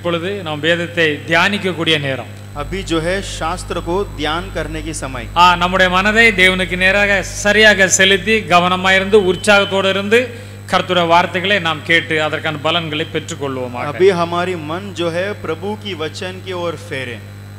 இப்பொழுது நாம் வேதத்தை தியானிக்கக்கூடிய நேரம். अभी जो है शास्त्र को ध्यान करने की समय. நம்முடைய மனதை தேவனுக்கு நேராக சரியாக செலுத்தி கவனமாயிருந்து உற்சாகத்தோடு இருந்து கர்த்தருடைய வார்த்தைகளை நாம் கேட்டு அதற்கான பலன்களை பெற்றுக்கொள்வோமாக. अभी हमारी मन जो है प्रभु की वचन की ओर फेरे.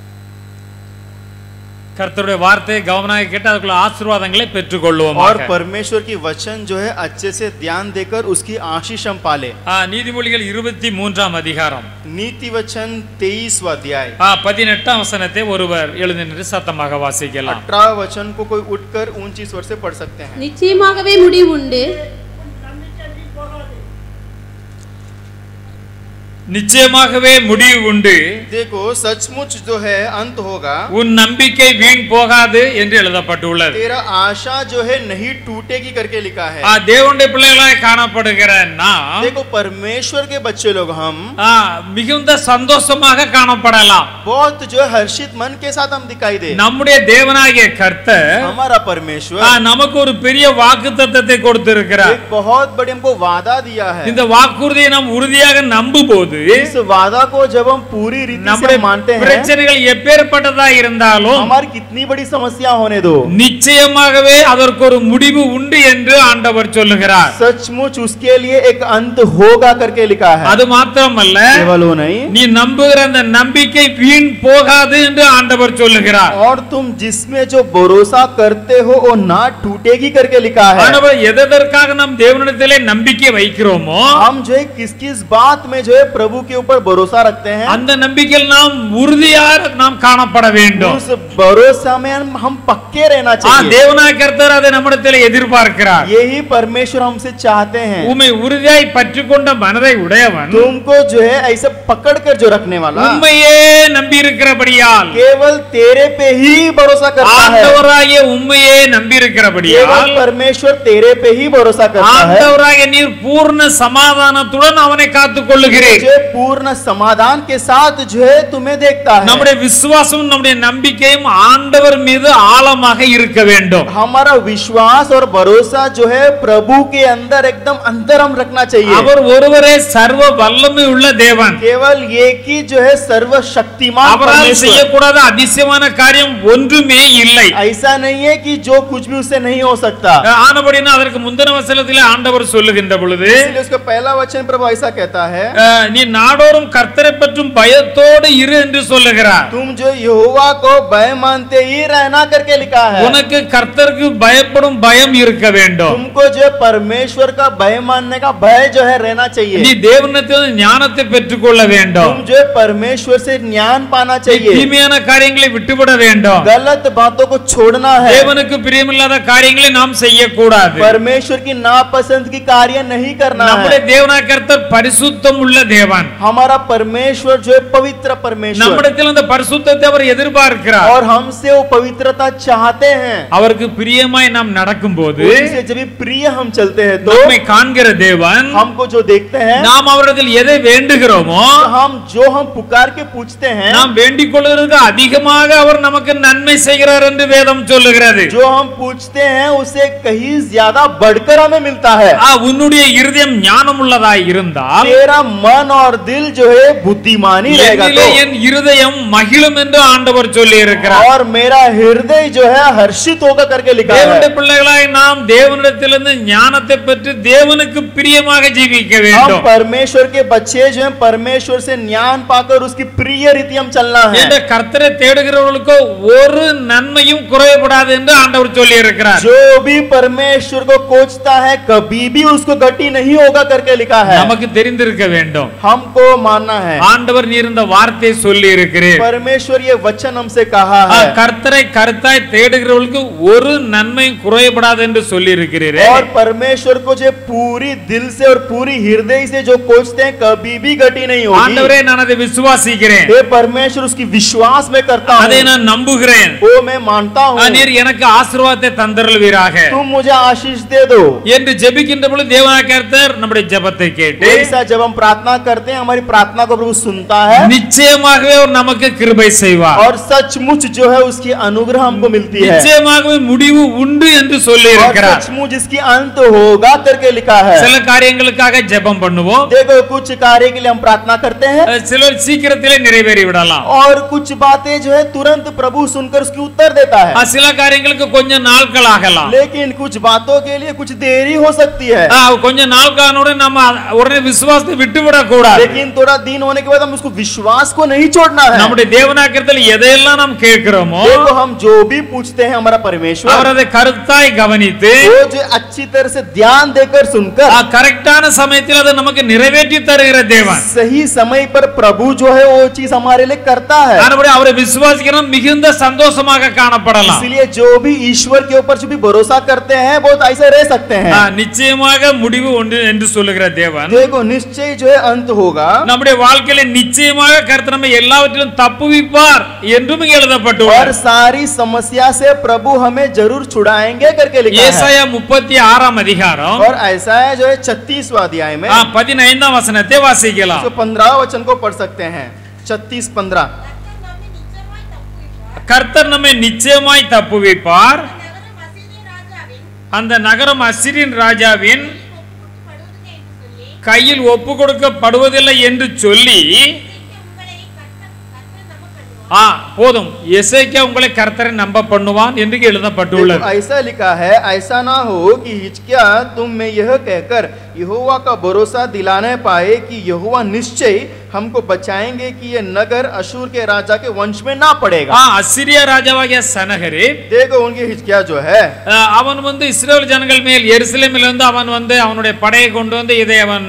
கர்த்தருடைய வார்த்தையை கவனமாக கேட்டு அதுக்குள்ள ஆசீர்வாதங்களை பெற்றுக்கொள்வோமாக. और परमेश्वर की वचन जो है अच्छे से ध्यान देकर उसकी आशीष हम पाले. நீதிமொழிகள் 23ஆம் அதிகாரம் नीति वचन 23वां अध्याय 18ஆம் வசனத்தை ஒருவர் எழுந்து நின்று சத்தமாக வாசிக்கலாம். 18 वचन को कोई उठकर ऊंची स्वर से पढ़ सकते हैं. நிச்சயமாகவே முடிவு உண்டு. நிச்சயமாகவே முடிவு உண்டு. देखो सचमुच जो है अंत होगा. உன் நம்பிக்கை வீண் போகாது என்று எழுதப்பட்டுள்ளது. तेरा आशा जो है नहीं टूटेगी करके लिखा है. தேவனுடைய பிள்ளைகளாய் காணப்படுகிற நாம் देखो परमेश्वर के बच्चे लोग हम மிகுந்த சந்தோஷமாக காணப்படலாம். बहुत जो है हर्षित मन के साथ हम दिखाई दे. நம்முடைய தேவனாகிய கர்த்தர் हमारा परमेश्वर நமக்கு ஒரு பெரிய வாக்குத்தத்தத்தை கொடுத்திருக்கிறார். एक बहुत बड़ी हमको वादा दिया है. இந்த வாக்குறுதியை நாம் உறுதியாக நம்பும்போது इस वादा को जब हम पूरी रीति से मानते हैं, பிரச்சனைகள் எப்பேற்பட்டதா இருந்தாலும் हमारी कितनी बड़ी समस्या होने दो, நிச்சயமாகவே அதற்கு ஒரு முடிவு உண்டு என்று ஆண்டவர் சொல்லுகிறார். सचमुच उसके लिए एक अंत होगा करके लिखा है. அது மாத்திரமல்ல, केवल वो नहीं, நீ நம்புகிற அந்த நம்பிக்கை வீண் போகாது என்று ஆண்டவர் சொல்லுகிறார். और तुम जिसमें जो भरोसा करते हो वो ना टूटेगी करके लिखा है. ஆண்டவர் எதற்காக நாம் தேவனிடத்திலே நம்பிக்கை வைக்கிறோமோ हम जो है किस किस बात में जो है प्रभु के ऊपर भरोसा रखते हैं, அந்த நம்பிக்கையில் நாம் உறுதியாக நாம் காணப்பட வேண்டும். उस भरोसा में हम पक्के रहना चाहिए. தேவனாகிய கர்த்தர் அதை நம்மிடத்திலே எதிர்பார்க்கிறார். यही परमेश्वर हमसे चाहते हैं. உம்மை உறுதியாய் பற்றிக்கொண்ட மனதை உடையவன் तुमको जो है ऐसे पकड़कर जो रखने वाला, உம்மையே நம்பி இருக்கிறபடியால், केवल तेरे पे ही भरोसा करता है. ஆண்டவராகிய உம்மையே நம்பி இருக்கிறபடியால், केवल परमेश्वर तेरे पे ही भरोसा करता है. ஆண்டவராகிய நீர் பூர்ண சமாதானத்துடன் அவனை காத்துக் கொள்ளுகிறீர். जो पूर्ण समाधान के साथ जो है तुम्हें देखता है. நம்முடைய விசுவாசமும் நம்முடைய நம்பிக்கையும் ஆண்டவர் மீது ஆழமாக இருக்க வேண்டும். हमारा विश्वास और भरोसा जो है प्रभु के अंदर एकदम अंदर हम रखना चाहिए. அவர் ஒருவரே சர்வ வல்லமை உள்ள தேவன். केवल एक ही जो है सर्वशक्तिमान அவரால் परमेश्वर. செய்யக்கூடாத அதிசயமான காரியம் ஒன்றுமே இல்லை. ऐसा नहीं है कि जो कुछ भी उससे नहीं हो सकता. ஆனபடினா அதற்கு முந்தின வசனத்திலே ஆண்டவர் சொல்லுகின்ற பொழுது, इसलिए उसका पहला वचन प्रभु ऐसा कहता है, நீ நாடோறும் கர்த்தரை பற்றும் பயத்தோடு இரு என்று சொல்லுகிறார். तुम जो यहोवा को भय मानते ही रहना करके लिखा है. உனக்கு கர்த்தருக்கு பயப்படும் பயம் இருக்க வேண்டும். तुमको जो परमेश्वर का भय मानने का भय जो है रहना चाहिए. நீ தேவனிடத்தில் ஞானத்தை பெற்றுக்கொள்ள வேண்டும். तुम जो परमेश्वर से ज्ञान पाना चाहिए. தீமையான காரியங்களை விட்டுவிட வேண்டும். गलत बातों को छोड़ना है. தேவனுக்கு பிரியமில்லாத காரியங்களை நாம் செய்யக்கூடாது. परमेश्वर की नापसंद की कार्य नहीं करना நம்முடைய है. தேவனாகிய கர்த்தர் பரிசுத்தம் உள்ள தேவன். हमारा परमेश्वर जो है पवित्र परमेश्वर, நம்மிடத்தில் அந்த பரிசுத்தத்தை அவர் எதிர்பார்க்கிறார். और हमसे वो पवित्रता चाहते हैं. அவருக்கு பிரியமாய் நாம் நடக்கும்போது, उनसे जब भी प्रिय हम चलते हैं तो நம்மை காண்கிற தேவன், हमको जो देखते हैं, நாம் அவரிடத்தில் எதை வேண்டுகிறோமோ हम पुकार के पूछते हैं, நாம் வேண்டிக் கொள்வதற்கு அதிகமாக அவர் நமக்கு நன்மை செய்கிறார் என்று வேதம் சொல்லுகிறது. जो हम पूछते हैं उसे कहीं ज्यादा बढ़कर हमें मिलता है. உன்னுடைய இருதயம் ஞானம் உள்ளதாய் இருந்தால், तेरा मन और दिल जो है बुद्धिमानी रहेगा तो, என் இருதயம் மகிழும் என்று ஆண்டவர் சொல்லி இருக்கிறார். और मेरा हृदय जो है हर्षित होगा करके लिखा है. தேவனுடைய பிள்ளைகளாய் நாம் தேவனிடத்திலிருந்து ஞானத்தை பெற்று தேவனுக்கு பிரியமாக ஜீவிக்க हम வேண்டும். परमेश्वर के बच्चे जो हैं परमेश्वर से ज्ञान पाकर उसकी प्रिय रीति हम चलना है. இந்த கர்த்தரை தேடுகிறவர்களுக்கு ஒரு நன்மையும் குறைபடாது என்று ஆண்டவர் சொல்லி இருக்கிறார். जो भी परमेश्वर को खोजता है कभी भी उसको घटी नहीं होगा करके लिखा है. நமக்கு தெரிந்திருக்க வேண்டும். हमको मानना है. ஆண்டவர் நீர் இந்த வார்த்தை சொல்லி இருக்கிறீர். परमेश्वर ये वचन हमसे कहा है. கர்த்தரை கருத்தாய் தேடுகிறவர்களுக்கு ஒரு நன்மை குறைபடாது என்று சொல்லி இருக்கிறீர். और परमेश्वर को जो पूरी दिल से और पूरी हृदय से जो खोजते हैं कभी भी घटी नहीं होगी. ஆண்டவரே நான் அதை விசுவாசிக்கிறேன். हे परमेश्वर उसकी विश्वास में करता हूं. அதை நான் நம்புகிறேன். वो मैं मानता हूं. நீர் எனக்கு ஆசீர்வாதத்தை தந்தருள்வீராக तुम मुझे आशीष दे दो என்று ஜெபிக்கின்ற பொழுது தேவனாகிய கர்த்தர் நம்முடைய ஜெபத்தை கேட்டு ऐसा जब हम प्रार्थना करते हैं हमारी प्रार्थना को प्रभु सुनता है நிச்சயமாகவே அவர் நமக்கு கிருபை செய்வார். और सचमुच जो है उसकी अनुग्रह हमको मिलती है நிச்சயமாகவே முடிவு உண்டு என்று சொல்லி और இருக்கிறார். सचमुच इसकी अंत होगा करके लिखा है சில காரியங்களுக்காக ஜெபம் பண்ணுவோம். देखो कुछ कार्य के लिए हम प्रार्थना करते हैं சிலர் சீக்கிரத்திலே நிறைவேறி விடலாம். और कुछ बातें जो है तुरंत प्रभु सुनकर उसकी उत्तर देता है சில காரியங்களுக்கு கொஞ்சம் நாட்கள் ஆகலாம். लेकिन कुछ बातों के लिए कुछ देरी हो सकती है கொஞ்சம் நாட்களோட நம்ம உடனே விசுவாசத்தை விட்டு விடக் கூடாது. लेकिन थोड़ा दिन होने के बाद हम उसको विश्वास को नहीं छोड़ना है நம்முடைய தேவனாக்கிரத்தில் எதையெல்லாம் நாம் கேட்கிறோமோ देखो हम जो भी पूछते हैं हमारा परमेश्वर அவர் அதை கருத்தாய் கவனித்து वो जो अच्छी तरह से ध्यान देकर सुनकर கரெக்டான சமயத்தில் அதை நமக்கு நிறைவேற்றி தருகிற தேவன். सही समय पर प्रभु जो है वो चीज हमारे लिए करता है ஆனபடி அவரை விசுவாசிக்கிறோம் மிகுந்த சந்தோஷமாக காணப்படலாம். इसलिए जो भी ईश्वर के ऊपर जो भी भरोसा करते हैं बहुत ऐसे रह सकते हैं நிச்சயமாக முடிவு உண்டு என்று சொல்லுகிற தேவன். देखो निश्चय जो है अंत होगा நம்முடைய வாழ்க்கையில நிச்சயமாக கர்த்தர் நம்மை எல்லாவற்றிலும் தப்புவிப்பார் என்றும் இங்கே और எழுதப்பட்டுள்ளது. सारी समस्या से प्रभु हमें जरूर छुड़ाएंगे करके लिखा है ஏசாயா 36 அதிகாரம் और ऐसा है जो है 36वां अध्याय में 15 வசனத்தை வாசிக்கலாம். 15 वचन को पढ़ सकते हैं 36-15 கர்த்தர் நம்மை நிச்சயமாய் தப்புவிப்பார். அந்த நகரம் அசிரியன் ராஜாவின் கையில் ஒப்பு கொடுக்கப்படுவதில்லை என்று சொல்லி போதும் எசேக்கியா உங்களை கர்த்தரை நம்ப பண்ணுவான் என்று எழுதப்பட்டுள்ளது. ऐसा लिखा है ऐसा ना हो कि हिजकिया तुम में यह कहकर यहोवा का भरोसा दिलाने पाए कि यहोवा निश्चय हमको बचाएंगे कि यह नगर अशूर के राजा के वंश में ना पड़ेगा அசிரியா ராஜாவாகிய சனகரிப் देखो उनके हिजकिया जो है அவன் இஸ்ரவேல் ஜனங்கள் மேல் எருசலேமில் இருந்து அவன் அவனுடைய படையை கொண்டு வந்து இதை அவன்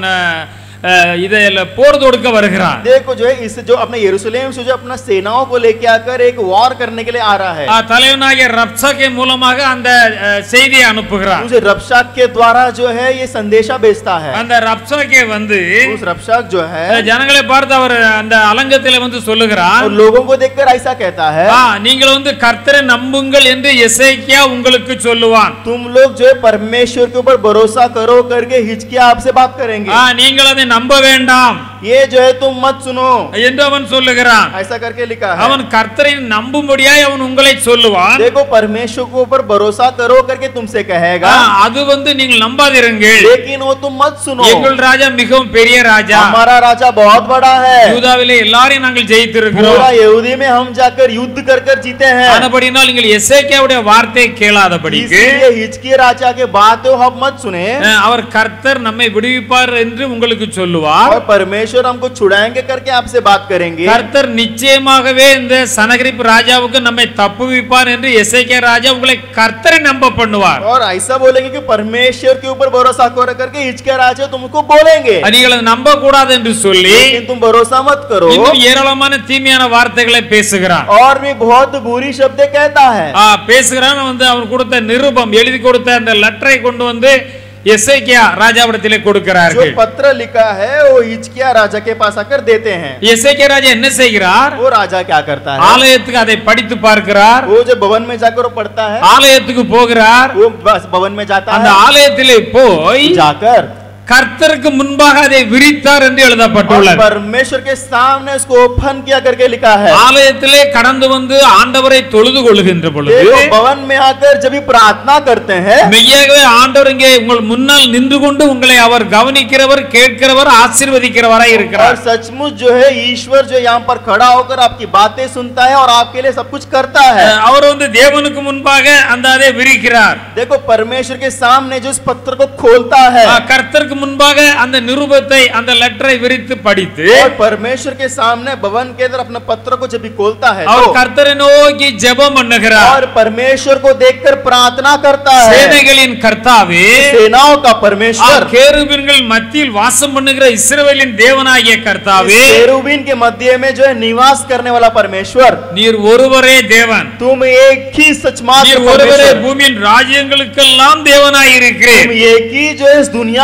போர் தொடுக்க வருகிறான். देखो जो है इस जो अपने यरूशलेम से जो अपना सेनाओं को लेके आकर एक वॉर करने के लिए आ रहा है தலைவனாகிய ரப்சாக்கே மூலமாக அந்த செய்தியை அனுப்புகிறான். उस रब्शाक के द्वारा जो है ये संदेशा भेजता है அந்த ரப்சாக்கே उस रब्शाक जो है ஜனங்களை பார்த்து அவர் அந்த அலங்கத்திலே சொல்லுகிறார் और लोगों को देखकर ऐसा कहता है நீங்கள் கர்த்தரை நம்புங்கள் என்று எசேக்கியா உங்களுக்கு சொல்லுவான். तुम लोग जो है परमेश्वर के ऊपर भरोसा करो करके हिजकिया आपसे बात करेंगे நீங்கள் அதை நம்ப வேண்டாம் ये जो है तुम मत सुनो என்று அவன் சொல்லுகிறான். ऐसा करके लिखा है அவன் கர்த்தரை நம்பும்படியாய் அவன் உங்களை சொல்லுவான். देखो परमेश्वर के ऊपर भरोसा करो करके तुमसे कहेगा அது நீங்கள் நம்பாதீர்கள் लेकिन वो तुम मत सुनो எங்கள் ராஜா மிகவும் பெரிய ராஜா हमारा राजा बहुत बड़ा है யூதாவிலே எல்லாரையும் நாங்கள் ஜெயித்திருக்கிறோம் पूरा यहूदी में हम जाकर युद्ध कर कर जीते हैं ஆனபடியால் நீங்கள் எசேக்கியாவுடைய வார்த்தையை கேளாதபடிக்கு इसलिए हिजकिया राजा के बात आप मत सुने அவர் கர்த்தர் நம்மை விடுவிப்பார் என்று உங்களுக்கு சொல்லுவார். और परमेश्वर हमको छुड़ाएंगे करके आपसे बात करेंगे கர்த்தர் நிச்சயமாகவே இந்த சனகரிப் ராஜாவுக்கு நம்மை தப்புவிப்பார் என்று எசேக்கியா ராஜா உங்களை கர்த்தரை நம்ப பண்ணுவார். और ऐसा बोलेंगे कि परमेश्वर के ऊपर भरोसा कर करके हिजकिया राजा तुमको बोलेंगे நீங்கள் அதை நம்ப கூடாது என்று சொல்லி लेकिन तुम भरोसा मत करो இன்னும் ஏராளமான தீமையான வார்த்தைகளை பேசுகிறான். और भी बहुत बुरी शब्द कहता है பேசுகிறான். அவன் கொடுத்த நிருபம் எழுதி கொடுத்த அந்த லெட்டரை கொண்டு வந்து எசேக்கியா ராஜாவிடத்திலே கொடுக்கிறார்கள். जो पत्र लिखा है वो हिजकिया राजा के पास आकर देते हैं. எசேக்கியா ராஜா என்ன செய்கிறார்? वो राजा क्या करता है? ஆலயத்துக்கு அதை படித்து பார்க்கிறார். वो जो भवन में जाकर वो पढ़ता है. ஆலயத்துக்கு போகிறார். वो भवन में जाता है. அந்த ஆலயத்திலே போய் जाकर கர்த்தருக்கு முன்பாக அதை விரித்தார் என்று எழுதப்பட்டுள்ளது. परमेश्वर के सामने उसको ओपन किया करके लिखा है. ஆலயத்திலே கடந்து வந்து ஆண்டவரை தொழுது கொள்ளுகின்ற பொழுது भवन में आकर जब भी प्रार्थना करते हैं மெய்யாகவே ஆண்டவர் இங்கே உங்கள் முன்னால் நின்று கொண்டு உங்களை அவர் கவனிக்கிறவர், கேட்கிறவர், ஆசீர்வதிக்கிறவராய் இருக்கிறார். और सचमुच जो है ईश्वर जो यहाँ पर खड़ा होकर आपकी बातें सुनता है और आपके लिए सब कुछ करता है. அவர் தேவனுக்கு முன்பாக அந்த அதை விரிக்கிறார். देखो परमेश्वर के सामने जो इस पत्र को खोलता है கர்த்தருக்கு முன்பாக அந்த நிருபத்தை அந்த லெட்டரை விரித்து படித்து और परमेश्वर के सामने भवन के अंदर अपने पत्र को जब भी खोलता है அவர் கர்த்தரை நோக்கி ஜெபம் பண்ணுகிறார். और परमेश्वर को देखकर प्रार्थना करता है. சேனைகளின் கர்த்தாவே, सेनाओं का परमेश्वर, கேருபீன்கள் மத்தியில் வாசம் பண்ணுகிற இஸ்ரவேலின் தேவனாகிய கர்த்தாவே, केरुबीन के मध्य में जो है निवास करने वाला परमेश्वर, நீர் ஒருவரே தேவன். तुम एक ही सचमात्र நீர் ஒருவரே परमेश्वर, பூமியின் ராஜ்யங்களுக்கெல்லாம் தேவனாய் இருக்கிறீர். तुम एक ही जो है इस दुनिया का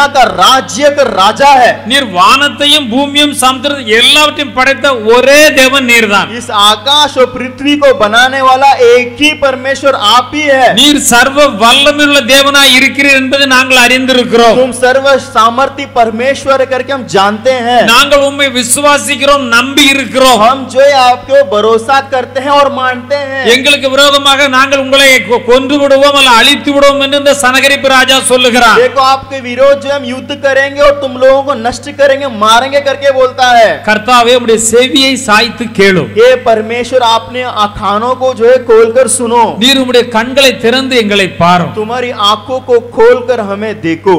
राज्य का राजा है। நீர் வானத்தையும் பூமியும் சமுத்திரம் எல்லாவற்றையும் படைத்த ஒரே தேவன் நீர்தான். इस आकाश और पृथ्वी को बनाने वाला एक ही परमेश्वर आप ही है। நீர் சர்வ வல்லமையுள்ள தேவனாய் இருக்கிறீர் என்பதை நாங்கள் அறிந்திருக்கிறோம். तुम सर्व सामर्थ्य परमेश्वर करके हम जानते हैं। நாங்கள் உம்மை விசுவாசிக்கிறோம், நம்பி இருக்கிறோம். हम जो है आपको भरोसा करते हैं और मानते हैं। எங்களுக்கு விரோதமாக நாங்கள் உங்களை கொன்று விடுவோம் அல்ல அழித்து விடுவோம் என்று இந்த சனகரிப்பு ராஜா சொல்லுகிறார். देखो आपके विरोध जो हम युद्ध करेंगे और तुम लोगों को नष्ट करेंगे, मारेंगे करके बोलता है। கர்த்தாவே உம்முடைய செவியை சாய்த்து கேளும். हे परमेश्वर आपने कानों को जो है खोलकर सुनो। நீர் உம்முடைய கண்களை திறந்து எங்களை பாரும். तुम्हारी आंखों को खोलकर हमें देखो।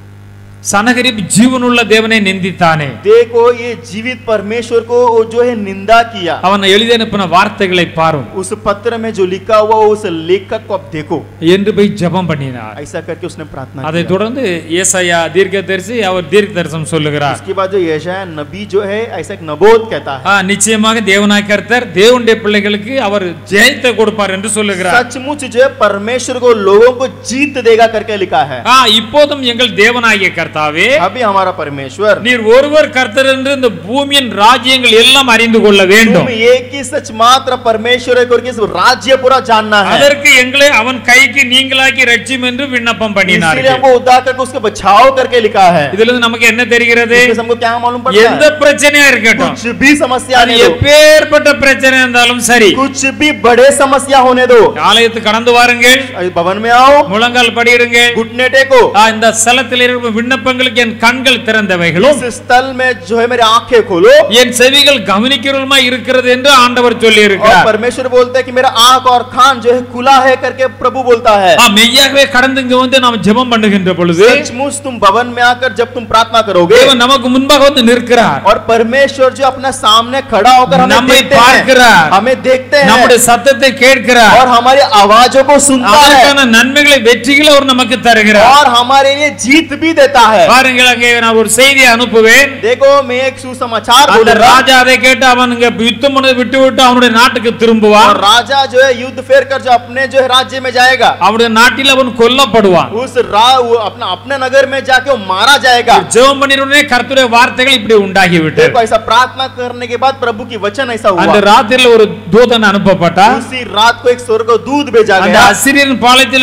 சனகரிப்பு ஜீவனுள்ள தேவனை நிந்தித்தானே. देखो ये जीवित परमेश्वर को जो है निंदा किया। அவன் எழுதி அனுப்பின வார்த்தைகளை பாரும். उस पत्र में जो लिखा हुआ उस लेखक को आप देखो। என்று போய் ஜெபம் பண்ணினார். ऐसा करके उसने प्रार्थना அதை किया। தொடர்ந்து ஏசாயா தீர்க்கதரிசி அவர் தீர்க்க தரிசனம் சொல்லுகிறார். उसके बाद जो यशायाह नबी जो है ऐसा एक नबोध कहता है। நிச்சயமாக தேவனாய் கர்த்தர் தேவனுடைய பிள்ளைகளுக்கு அவர் ஜெயத்தை கொடுப்பார் என்று சொல்லுகிறார். सचमुच जो है परमेश्वर को लोगों को जीत देगा करके लिखा है। இப்போதும் எங்கள் தேவனாகிய கர்த்தாவே, अभी हमारा परमेश्वर, நீர் ஒருவர் கர்த்தர் என்று இந்த பூமியின் ராஜ்யங்கள் எல்லாம் அறிந்து கொள்ள வேண்டும். तुम एक ही सच मात्र परमेश्वर है करके इस राज्य पूरा जानना है। அதற்கு எங்களை அவன் கைக்கு நீங்களாக்கி ரட்சியும் என்று விண்ணப்பம் பண்ணினார். इसलिए हमको उद्धार करके उसका बचाव करके लिखा है। இதுல இருந்து நமக்கு என்ன தெரிகிறது? इससे हमको क्या मालूम पड़ता எந்த है? பிரச்சனையா இருக்கட்டும், कुछ भी समस्या அது आने दो, எப்பேற்பட்ட பிரச்சனை இருந்தாலும் சரி, कुछ भी बड़े समस्या होने दो, ஆலயத்துக்கு கடந்து வாருங்கள், भवन में आओ, முழங்கால் படியிடுங்க. घुटने टेको। இந்த ஸ்தலத்தில் இருக்கும் விண்ணப்பங்களுக்கு என் கண்கள் திறந்தவைகளும் इस स्थल में जो है मेरी आंखें खोलो, என் செவிகள் கவனிக்கிறதுமா இருக்கிறது என்று ஆண்டவர் சொல்லி और இருக்கிறார். परमेश्वर बोलते हैं कि मेरा आंख और कान जो है खुला है करके प्रभु बोलता है। மெய்யாகவே கடந்து இங்க வந்து நாம் ஜெபம் பண்ணுகின்ற பொழுது सचमुच तुम भवन में आकर जब तुम प्रार्थना करोगे தேவன் நமக்கு முன்பாக வந்து நிற்கிறார். और परमेश्वर जो अपना सामने खड़ा होकर हमें நம்மை देखते हैं, பார்க்கிறார், हमें देखते हैं நம்முடைய சத்தத்தை கேட்கிறார், और हमारी आवाजों को सुनता है அதற்கான நன்மைகளை வெற்றிகளை அவர் நமக்கு தருகிறார். और हमारे लिए जीत भी देता है। பாருங்கள், அங்கே நான் ஒரு செய்தியை அனுப்புவேன். देखो मैं एक सुसमाचार அந்த बोलूंगा, ராஜா அதை கேட்டு அவன் இங்க யுத்தம் பண்ணதை விட்டு விட்டு அவனுடைய நாட்டுக்கு और திரும்புவான். राजा जो है युद्ध फेर कर जो अपने जो है राज्य में जाएगा, அவனுடைய நாட்டில் அவன் கொல்லப்படுவான். वो अपना अपने नगर में जाके वो मारा जाएगा। ஜெபம் பண்ணினோடனே கர்த்தருடைய வார்த்தைகள் இப்படி உண்டாகிவிட்டது. देखो ऐसा प्रार्थना करने के बाद प्रभु की वचन ऐसा அந்த हुआ। ராத்திரில ஒரு தூதன் அனுப்பப்பட்டான். उसी रात को एक स्वर्गदूत भेजा அந்த गया। அசிரியன் பாளையத்தில்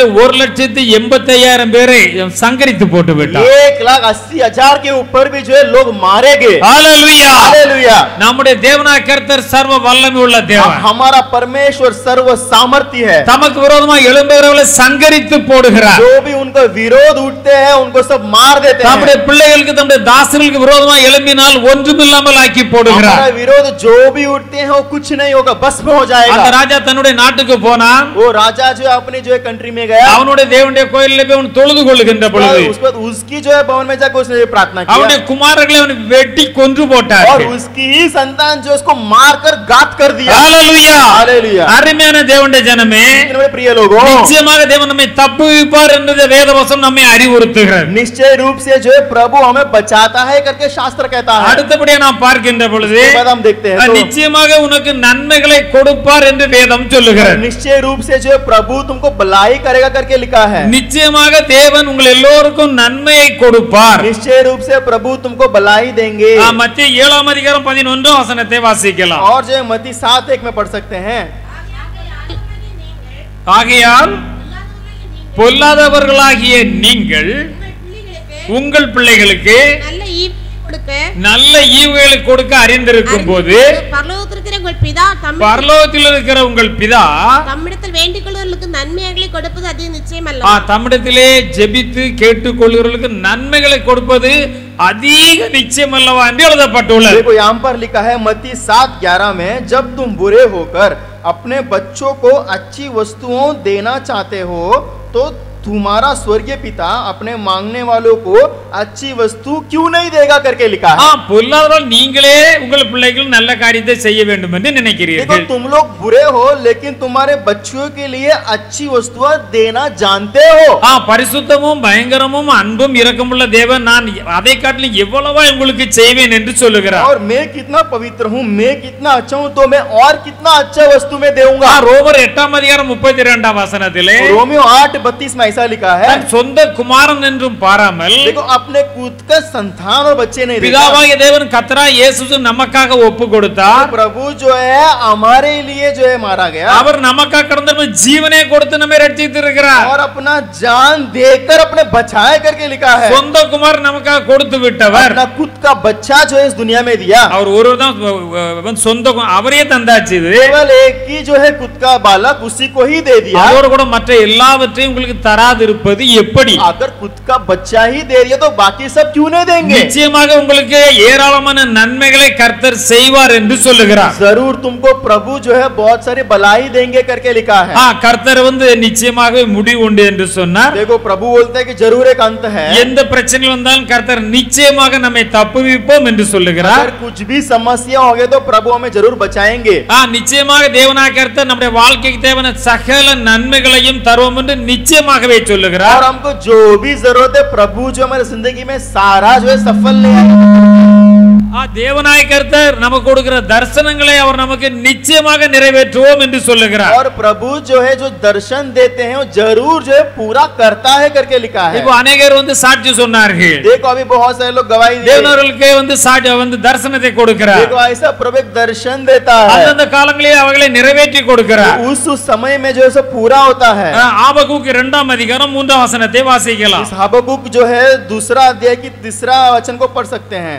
1,85,000 பேரை சங்கரித்து போட்டு விட்டான். 1,80,000 के ऊपर भी जो है लोग मारे गए। ஹalleluya! हालेलुया! நம்முடைய தேவனாகிய கர்த்தர் சர்வ வல்லமை உள்ள தேவன். हमारा परमेश्वर सर्व सामर्थ्य है। தமக்கு விரோதமாக எழும்புகிறவர்களை சங்கரித்து போடுகிறார். जो भी उनका विरोध उठते हैं उनको सब मार देते हैं। நம்முடைய பிள்ளைகளுக்கு நம்முடைய தாசர்களுக்கு விரோதமாக எழும்பினால் ஒன்றுமில்லாமல் ஆக்கி போடுகிறார். हमारा विरोध जो भी उठते हैं वो कुछ नहीं होगा, भस्म हो அந்த जाएगा। ராஜா தன்னுடைய நாட்டுக்கு போனான். वो राजा जो अपने जो है कंट्री में गया, அவனுடைய தேவனுடைய கோயிலில் போய் அவன் தொழுது கொள்ளுகின்ற பொழுது उसके बाद उसकी जो है भवन में जाकर उसने प्रार्थना அவனுடைய किया குமாரர்களை அவன் வெட்டி கொன்று போட்டார். और उसकी ही संतान जो उसको मारकर गात कर दिया। ஹalleluya! हालेलुया! அருமையான தேவனுடைய ஜனமே, इतने बड़े प्रिय लोगों, நிச்சயமாக தேவன் நம்மை தப்புவிப்பார் என்று வேதவசனம் நம்மை அறிவுறுத்துகிறது. निश्चय रूप से जो है प्रभु हमें बचाता है करके शास्त्र कहता है। அடுத்தபடியாக நாம் பார்க்கின்ற பொழுது उसके बाद हम देखते हैं तो நிச்சயமாக உனக்கு நன்மைகளை கொடுப்பார் என்று வேதம் சொல்லுகிறது. निश्चय रूप से जो है प्रभु तुमको भलाई करेगा करके लिखा है। நிச்சயமாக தேவன் உங்கள் எல்லோருக்கும் நன்மையை கொடுப்பார். निश्चय रूप से प्रभु तुमको भलाई देंगे। மத்திய 7 அதிகாரம் 11 வசனத்தை வாசிக்கலாம். और जो है मत्ती 7:1 में पढ़ सकते हैं, ஆகையால் பொல்லாதவர்களாகிய நீங்கள் உங்கள் பிள்ளைகளுக்கு நல்ல ஈவு கொடுக்க நல்ல ஈவுகளை கொடுக்க அறிந்திருக்கும் போது பரலோகத்தில் இருக்கிற உங்கள் பிதா பரலோகத்தில் இருக்கிற உங்கள் பிதா தம்மிடத்தில் வேண்டிக் கொள்வர்களுக்கு நன்மைகளை கொடுப்பது அது நிச்சயம் அல்ல. தம்மிடத்திலே ஜெபித்து கேட்டுக் கொள்கிறவர்களுக்கு நன்மைகளை கொடுப்பது அதிக நிச்சயம் அல்லவா என்று எழுதப்பட்டுள்ளது. देखो यहाँ पर लिखा है मत्ती 7:11 में, जब तुम बुरे होकर अपने बच्चों को अच्छी वस्तुओं देना चाहते हो तो तुम्हारा स्वर्गीय पिता अपने मांगने वालों को अच्छी वस्तु क्यों नहीं देगा करके लिखा है। பொல்லாதவர்கள் நீங்களே உங்கள் பிள்ளைகள் நல்ல காரியத்தை செய்ய வேண்டும் என்று देखो நினைக்கிறீர்கள். तुम लोग बुरे हो लेकिन तुम्हारे बच्चों के लिए अच्छी वस्तुएं देना जानते हो। பரிசுத்தமும் பயங்கரமும் அன்பும் இரக்கமுள்ள தேவன் நான் அதை காட்டிலும் எவ்வளவா உங்களுக்கு செய்வேன் என்று சொல்லுகிறார். और मैं कितना पवित्र हूँ, मैं कितना अच्छा हूँ, तो मैं और कितना अच्छा वस्तु में दूंगा। ரோமர் 8 அதிகாரம் 32 வசனத்திலே रोमियो 8:32 में ऐसा ऐसा लिखा है, தன் சொந்த குமாரன் என்றும் பாராமல் देखो अपने खुद का संतान और बच्चे नहीं देखा। பிதாவாகிய தேவன் கர்த்தராகிய இயேசு நமக்காக ஒப்பு கொடுத்தார். प्रभु जो है हमारे लिए जो है मारा गया அவர் நமக்காக கடந்த ஜீவனை கொடுத்து நம்மை ரட்சித்து இருக்கிறார். और अपना जान देकर अपने बचाए करके लिखा है। சொந்த குமாரன் நமக்காக கொடுத்து விட்டவர். अपना खुद का बच्चा जो है इस दुनिया में दिया, அவர் ஒருவர் தான் சொந்த அவரே தந்தாச்சு. இது केवल एक ही जो है खुद का बालक उसी को ही दे दिया। அவரோட கூட மற்ற எல்லாவற்றையும் உங்களுக்கு தராது இருப்பது எப்படி? अगर खुद का बच्चा ही दे दिया तो बाकी सब क्यों नहीं देंगे? நிச்சயமாக உங்களுக்கு ஏராளமான நன்மைகளை கர்த்தர் செய்வார் என்று சொல்லுகிறார். जरूर तुमको प्रभु जो है बहुत सारी भलाई देंगे करके लिखा है। கர்த்தர் நிச்சயமாக முடிவு உண்டு என்று சொன்னார். देखो प्रभु बोलता है कि जरूर एक अंत है। எந்த பிரச்சனை வந்தாலும் கர்த்தர் நிச்சயமாக நம்மை தப்புவிப்போம் என்று சொல்லுகிறார். अगर कुछ भी समस्या हो गए तो प्रभु हमें जरूर बचाएंगे। நிச்சயமாக தேவனாகிய கர்த்தர் நம்முடைய வாழ்க்கைக்கு தேவையான சகல நன்மைகளையும் தருவோம் என்று நிச்சயமாகவே சொல்லுகிறார். और हमको जो भी जरूरत है प्रभु जो हमारे जिंदगी में सारा जो है सफल ले आएगा। தேவனாகிய கர்த்தர் நமக்கு கொடுக்கிற தரிசனங்களை அவர் நமக்கு நிச்சயமாக நிறைவேற்றுவோம் என்று சொல்லுகிறார். और प्रभु जो है जो दर्शन देते हैं वो जरूर जो है पूरा करता है करके लिखा है। இப்போ अनेகர் சாட்சி சொன்னார்கள். देखो अभी बहुत सारे लोग गवाही दिए। தேவன் அவர்களுக்கு சாட்சி தரிசனத்தை கொடுக்கிறார். देखो ऐसा प्रभु एक दर्शन देता है, அந்தந்த காலங்களிலே அவர்களை நிறைவேற்றி கொடுக்கிறார். उस समय में जो है सब पूरा होता है। ஆபகுக்கு 2ஆம் அதிகாரம் 3ஆம் வசனத்தை வாசிக்கலாம். इस हबक्कुक जो है दूसरा अध्याय की तीसरा वचन को पढ़ सकते हैं।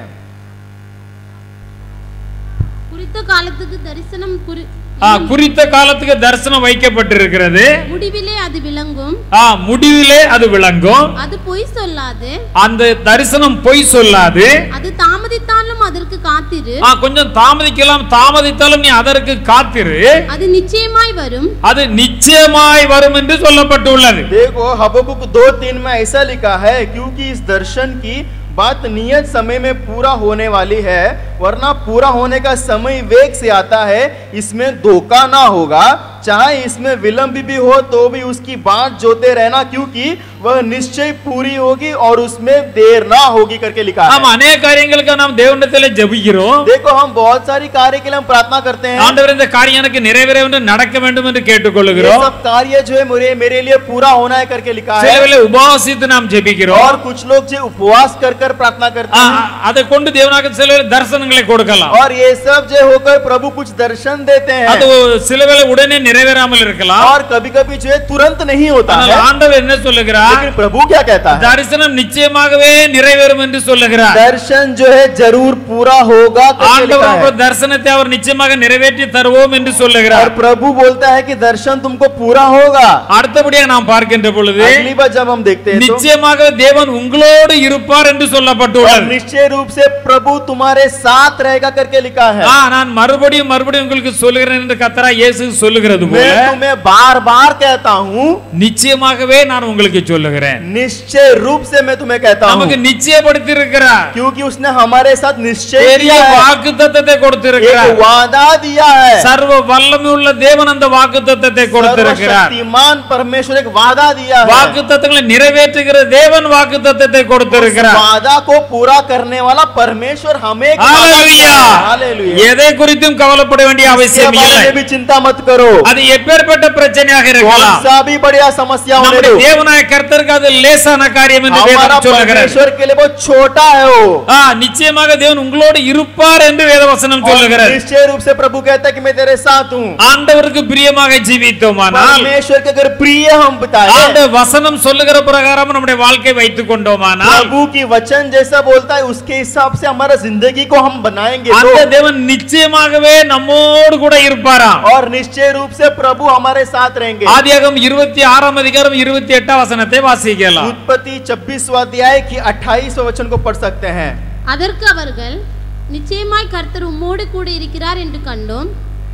குறித்த காலத்துக்கு தரிசனம் குறித்த காலத்துக்கு தரிசனம் வைக்கப்பட்டிருக்கிறது. முடிவிலே அது விளங்கும். முடிவிலே அது விளங்கும். அது பொய் சொல்லாது. அந்த தரிசனம் பொய் சொல்லாது. அது தாமதித்தாலும் அதற்கு காத்திரு. கொஞ்சம் தாமதிக்கலாம், தாமதித்தாலும் நீ அதற்கு காத்திரு. அது நிச்சயமாய் வரும். அது நிச்சயமாய் வரும் என்று சொல்லப்பட்டுள்ளது. देखो हबक्कुक 2:3 में ऐसा लिखा है, क्योंकि इस दर्शन की बात नियत समय में पूरा होने वाली है, वरना पूरा होने का समय वेग से आता है, इसमें धोखा ना होगा। चाहे इसमें विलंब भी हो तो भी उसकी बात जोते रहना, क्योंकि वह निश्चय पूरी होगी और उसमें देर ना होगी करके लिखा है। हम अनेक காரியங்களுக்கு நாம் தேவனிடத்தில் ஜெபிக்கிறோம். देखो हम बहुत सारी कार्य के लिए हम प्रार्थना करते हैं, ஆண்டவரே இந்த காரியம் எனக்கு நிறைவேற வேண்டும், நடக்க வேண்டும் என்று ये கேட்டுக்கொள்கிறோம். सब कार्य जो है मेरे लिए पूरा होना है करके लिखा है। சிலவேளை உபவாசித்து நாம் ஜெபிக்கிறோம். और कुछ लोग जो उपवास कर कर प्रार्थना करते हैं, அதை கொண்டு தேவனாக சிலவேளை தரிசனங்களை கொடுக்கலாம். और ये सब जो होकर प्रभु कुछ दर्शन देते हैं, அது சிலவேளை உடனே நிறைவேறாமல் இருக்கலாம். और कभी कभी जो है तुरंत नहीं होता ஆனால் है। ஆண்டவர் என்ன சொல்லுகிறார்? लेकिन प्रभु क्या कहता है? தரிசனம் நிச்சயமாகவே நிறைவேறும் என்று சொல்லுகிறார். दर्शन जो है जरूर पूरा होगा करके लिखा ஆண்டவர் है। தரிசனத்தை அவர் நிச்சயமாக நிறைவேற்றி தருவோம் என்று சொல்லுகிறார். और प्रभु बोलता है कि दर्शन तुमको पूरा होगा। அடுத்தபடியாக நாம் பார்க்கின்ற பொழுது अगली बार जब हम देखते हैं तो நிச்சயமாக தேவன் உங்களோடு இருப்பார் என்று और சொல்லப்பட்டுள்ளது. निश्चय रूप से प्रभु तुम्हारे साथ रहेगा करके लिखा है। நான் மறுபடியும் உங்களுக்கு சொல்லுகிறேன் என்று கர்த்தராகிய இயேசு சொல்லுகிறது போல मैं तुम्हें बार बार कहता हूँ, நிச்சயமாகவே நான் உங்களுக்கு சொல்லுகிறேன். निश्चय रूप से मैं तुम्हें कहता हूँ, நமக்கு நிச்சயப்படுத்தி இருக்கிறார். क्योंकि उसने हमारे साथ निश्चय பெரிய किया है, வாக்குத்தத்தத்தை एक கொடுத்திருக்கிறார். वादा दिया है। சர்வ வல்லமையுள்ள தேவன் அந்த வாக்குத்தத்தத்தை கொடுத்திருக்கிறார். सर्वशक्तिमान परमेश्वर एक वादा दिया है। வாக்குத்தத்தங்களை நிறைவேற்றுகிற தேவன் வாக்குத்தத்தத்தை கொடுத்திருக்கிறார். वादा को पूरा करने वाला परमेश्वर हमें एक वादा ஹalleluya. दिया है। हालेलुया। எதை குறித்தும் கவலைப்பட வேண்டிய इसके அவசியம் बारे இல்லை. में भी चिंता मत करो, அது எப்பேற்பட்ட பிரச்சனையாக कौन இருக்கலாம். सा भी बढ़िया समस्या होने நம்முடைய दो, தேவனாய கர்த்தருக்கு அது லேசான காரியம் என்று हमारा வேதம் சொல்லுகிறது. परमेश्वर के लिए बहुत छोटा है वो। நிச்சயமாக தேவன் உங்களோடு இருப்பார் என்று வேதவசனம் और சொல்லுகிறது. निश्चय रूप से प्रभु कहता है कि मैं तेरे साथ हूँ। ஆண்டவருக்கு பிரியமாக ஜீவித்தோமானால், परमेश्वर के अगर प्रिय हम बताए, அந்த வசனம் சொல்லுகிற பிரகாரம் நம்முடைய வாழ்க்கை வைத்துக் கொண்டோமானால், प्रभु की वचन जैसा बोलता है उसके हिसाब से हमारा जिंदगी को हम बनाएंगे அந்த तो, தேவன் நிச்சயமாகவே நம்மோடு கூட இருப்பாராம். और निश्चय रूप से प्रभु हमारे साथ रहेंगे। ஆதியாகமம் 26ஆம் அதிகாரம் 28ஆம் வசனத்தை வாசிக்கலாம். उत्पत्ति 26वां अध्याय की 28वें वचन को पढ़ सकते हैं। அதற்கு அவர்கள் நிச்சயமாய் கர்த்தர் உம்மோடு கூட இருக்கிறார் என்று கண்டோம்.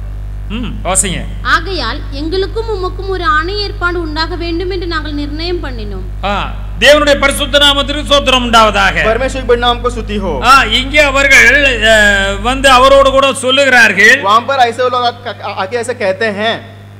வாசிங்க. ஆகையால் எங்களுக்கும் உமக்கும் ஒரு ஆணை ஏற்பாடு உண்டாக வேண்டும் என்று நாங்கள் நிர்ணயம் பண்ணினோம். தேவனுடைய பரிசுத்த நாமத்திற்கு ஸ்தோத்திரம் உண்டாவதாக. परमेश्वर के नाम को स्तुति हो। இங்கே அவர்கள் அவரோடு கூட சொல்லுகிறார்கள். वहां पर ऐसे लोग आके ऐसे कहते हैं,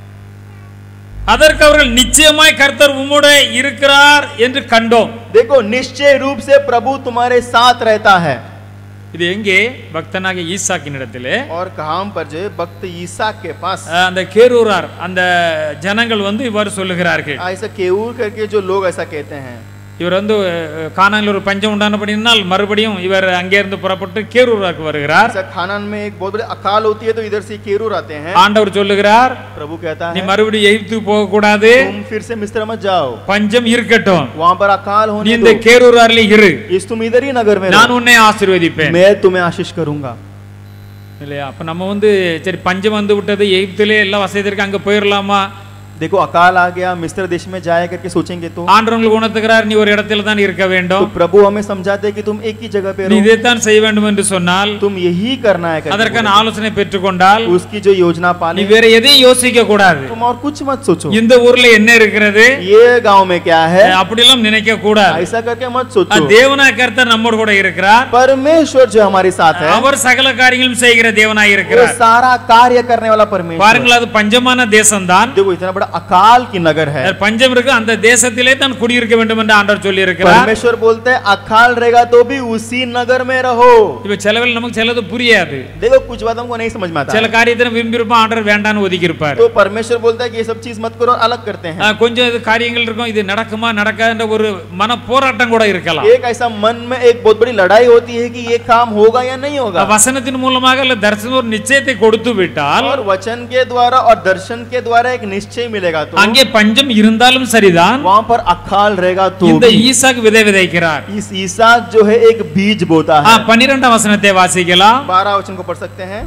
அதற்கு அவர்கள் நிச்சயமாய் கர்த்தர் உம்மோடு இருக்கிறார் என்று கண்டோம். देखो निश्चय रूप से प्रभु तुम्हारे साथ रहता है। இது எங்கே பக்தனாகிய ஈசாக்கின் இடத்திலே और कहां पर जो है भक्त ईसाक के पास அந்த கேரூரார் அந்த ஜனங்கள் வந்து இவ்வாறு சொல்லுகிறார்கள். ऐसा केऊर करके जो लोग ऐसा कहते हैं இவர் வந்து கானானில் ஒரு பஞ்சம் உண்டானபடினால் மறுபடியும் இவர் அங்கே இருந்து புறப்பட்டு கேரூராருக்கு வருகிறார். ऐसा खानान में एक बहुत बड़ी अकाल होती है तो इधर से केरूर आते हैं. ஆண்டவர் சொல்லுகிறார், प्रभु कहता நீ है மறுபடியும் எகிப்துக்கு போக கூடாது, तुम फिर से मिस्र मत जाओ, பஞ்சம் இருக்கட்டும், वहां पर अकाल நீ होने இந்த दो, கேரூராரிலே இரு, इस तुम इधर ही नगर में நான் रहो, உன்னை ஆசீர்வதிப்பேன். मैं तुम्हें आशीष करूंगा. இல்லையா? அப்ப நம்ம வந்து சரி பஞ்சம் வந்து விட்டது, எகிப்திலே எல்லாம் வசதி இருக்கு, அங்க போயிடலாமா? देखो अकाल आ गया, मिस्र देश में जाए करके सोचेंगे तो ஆண்டவர் உங்களுக்கு உணர்த்துகிறார், நீ ஒரு இடத்துல தான் இருக்க வேண்டும், प्रभु हमें समझाते हैं कि तुम एक ही जगह पे நீ रहो, இதைத்தான் செய்ய வேண்டும் என்று சொன்னால், तुम यही करना है करके அதற்கான बोले. ஆலோசனை பெற்றுக்கொண்டால் उसकी जो योजना நீ पानी வேற எதையும் யோசிக்க கூடாது. तुम और कुछ मत सोचो, இந்த ஊர்ல என்ன இருக்கிறது ये गांव में क्या है அப்படிலாம் நினைக்க கூடாது. ऐसा करके मत सोचो. தேவனாய் கர்த்தர் நம்மோடு கூட இருக்கிறார், परमेश्वर जो हमारे साथ है அவர் சகல காரியங்களும் செய்கிற தேவனாய் वो இருக்கிறார். सारा कार्य करने वाला परमेश्वर. பாருங்கள், அது பஞ்சமான தேசம்தான், देखो इतना बड़ा अकाल की नगर है, பஞ்சம் இருக்கு, அந்த தேசத்திலே தான் குடியிருக்க வேண்டும் என்று ஆண்டவர் சொல்லி இருக்கிறார். परमेश्वर बोलते हैं अकाल रहेगा तो भी उसी नगर में रहो. இப்ப சிலவில் நமக்கு சிலது புரியாது, देखो कुछ बात हमको नहीं समझ में आता சில है. காரியத்தை விரும்பி இருப்போம், ஆண்டவர் வேண்டான்னு ஒதுக்கி இருப்பார். तो परमेश्वर बोलता है कि ये सब चीज मत करो और अलग करते हैं. கொஞ்சம் இது காரியங்கள் இருக்கும், இது நடக்குமா நடக்காதுன்ற ஒரு மன போராட்டம் கூட இருக்கலாம். एक ऐसा मन में एक बहुत बड़ी लड़ाई होती है कि ये काम होगा या नहीं होगा. வசனத்தின் மூலமாக இல்ல தரிசன ஒரு நிச்சயத்தை கொடுத்து விட்டால் और वचन के द्वारा और दर्शन के द्वारा एक निश्चय मिलेगा तो அங்கே பஞ்சம் இருந்தாலும் சரிதான், वहां पर अकाल रहेगा तो இந்த भी ஈசாக்கு விதை விதைக்கிறார். इस ईसाक जो है एक बीज बोता है. 12ஆம் வசனத்தை வாசிக்கலாம். 12 वचन को पढ़ सकते हैं.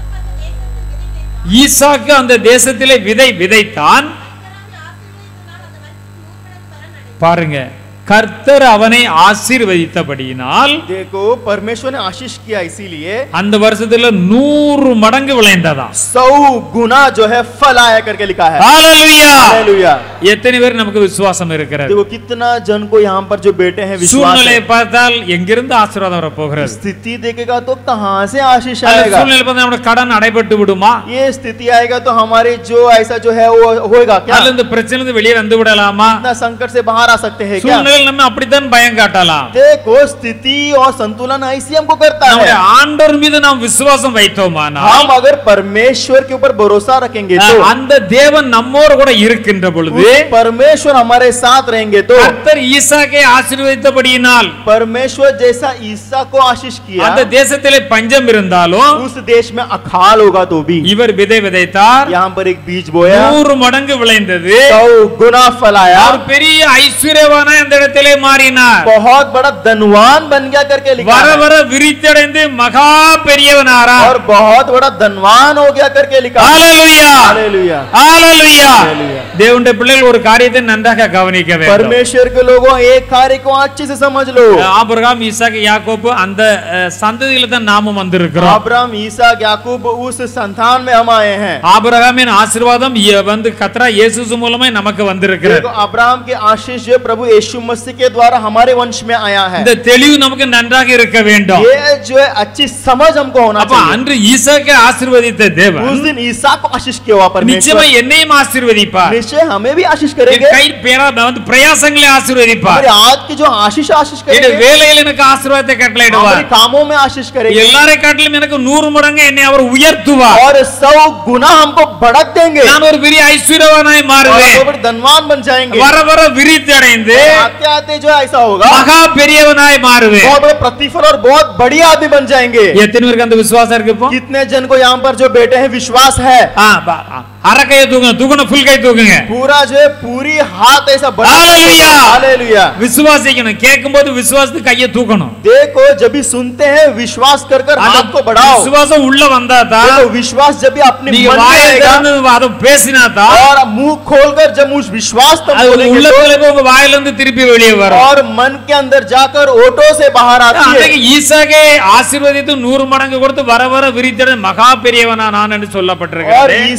ஈசாக்கு அந்த தேசத்திலே விதை விதைத்தான். பாருங்க, கர்த்தர் அவனை ஆசீர்வதித்தபடியினால் देखो परमेश्वर ने आशीष किया, इसीलिए அந்த வருஷத்துல 100 மடங்கு விளைந்ததாம். 100 गुना जो है फल आया करके लिखा है. ஹalleluya! हालेलुया. எத்தனை பேர் நமக்கு விசுவாசம் இருக்கிறது? देखो कितना जन को यहाँ पर जो बेटे हैं विश्वास சூழ்நிலையை है. பார்த்தால் எங்கிருந்து ஆசீர்வாதம் வர போகிறது? स्थिति देखेगा तो कहां से आशीष அல்லது आएगा. சூழ்நிலை பார்த்தா நம்முடைய கடன் அடைபட்டு விடுமா? ये स्थिति आएगा तो हमारे जो ऐसा जो है वो होएगा क्या. அல்லது இந்த பிரச்சனையிலிருந்து வெளியே வந்து விடலாமா? इतना संकट से बाहर आ सकते हैं क्या. சூழ்நிலை நம்ம அப்படித்தான் பயம் காட்டலாம். देखो स्थिति और संतुलन ऐसी हमको करता நம்முடைய है. ஆண்டவர் மீது நாம் விசுவாசம் வைத்தோமானால் हम अगर परमेश्वर के ऊपर भरोसा रखेंगे तो அந்த தேவன் நம்மோடு கூட இருக்கின்ற பொழுது उस परमेश्वर हमारे साथ रहेंगे तो கர்த்தர் ஈசாக்கை ஆசீர்வதித்தபடியினால் परमेश्वर जैसा ईसा को आशीष किया, அந்த தேசத்திலே பஞ்சம் இருந்தாலும் उस देश में अकाल होगा तो भी இவர் விதை விதைத்தார், यहाँ पर एक बीज बोया, 100 மடங்கு விளைந்தது, 100 गुना फल आया, அவர் பெரிய ஐஸ்வர்யவான அந்த இடத்திலே மாறினார். बहुत बड़ा धनवान बन गया करके लिखा வர है. வர விரித்தடைந்து மகா பெரியவனாரார். और बहुत बड़ा धनवान हो गया करके लिखा है. ஹalleluya! हालेलुया. ஹalleluya! हालेलुया. தேவனுடைய பிள்ளைகள் ஒரு காரியத்தை நன்றாக கவனிக்க வேண்டும். परमेश्वर के लोगों एक कार्य को अच्छे से समझ लो. ஆபிரகாம், ஈசாக்கு, யாக்கோபு அந்த சந்ததியில தான் நாமும் வந்திருக்கிறோம். अब्राहम, ईसाक, याकूब उस संतान में हम आए हैं. ஆபிரகாமின் ஆசீர்வாதம் வந்து கர்த்தரா இயேசு மூலமே நமக்கு வந்திருக்கிறது. देखो अब्राहम के आशीष जो प्रभु यीशु मसीह के द्वारा हमारे वंश में आया है. இந்த தெளிவு நமக்கு நன்றாக இருக்க வேண்டும். ये जो है अच्छी समझ हमको होना அப்ப चाहिए. அன்று ஈசாக்கை ஆசீர்வதித்த தேவன் उस दिन ईसा को आशीष किया हुआ நிச்சயமா परमेश्वर என்னையும் ஆசீர்வதிப்பார். निश्चय हमें भी आशीष என் करेंगे. கை பேரா வந்து பிரயாசங்களை ஆசீர்வதிப்பார். हमारे आज की जो आशीष என் करेंगे, வேலையில் எனக்கு ஆசீர்வாதத்தை हमारे கட்டளையிடுவார். कामों में आशीष करेंगे எல்லாரை காட்டிலும் எனக்கு 100 மடங்கு என்னை அவர் உயர்த்துவார். और 100 गुना हमको बढ़त देंगे நான் ஒரு பெரிய ஐஸ்வர்யவானாய் और மாறுவேன். बहुत बड़े धनवान बन जाएंगे. வர வர விரித்தடைந்து आते आते जो ऐसा होगा மகா பெரியவனாய் மாறுவேன். बहुत बड़े प्रतिफल और बहुत बढ़िया आदमी बन जाएंगे. எத்தனை பேருக்கு அந்த விசுவாசம் இருக்கு இப்போ? कितने जन को यहाँ पर जो बेटे हैं विश्वास है. அரை கையை தூக்குங்க, தூக்கணும், ஃபுல் கை தூக்குங்க. पूरा जो है पूरी हाथ ऐसा बढ़ा. हालेलुया. हालेलुया. விசுவாசிக்கணும், கேட்கும்போது விசுவாசத்து கையை தூக்கணும். देखो जब भी सुनते हैं विश्वास कर कर हाथ को बढ़ाओ. விசுவாசம் உள்ள வந்தா தான் देखो विश्वास जब भी अपने நீங்க मन में வாயை आएगा திறந்து அதை பேசினா தான் और मुंह खोलकर जब उस विश्वास तुम அது बोलेंगे உள்ளத்துல तो உங்க வாயில இருந்து திருப்பி வெளியே வரும். और मन के अंदर जाकर ओटो से बाहर आती அன்னைக்கு है. ஈசாக்கை ஆசீர்வதித்து 100 மடங்கு கொடுத்து வர வர விரித்தடைந்து மகா பெரியவனா நான் என்று और சொல்லப்பட்டிருக்கிறது. ईसा को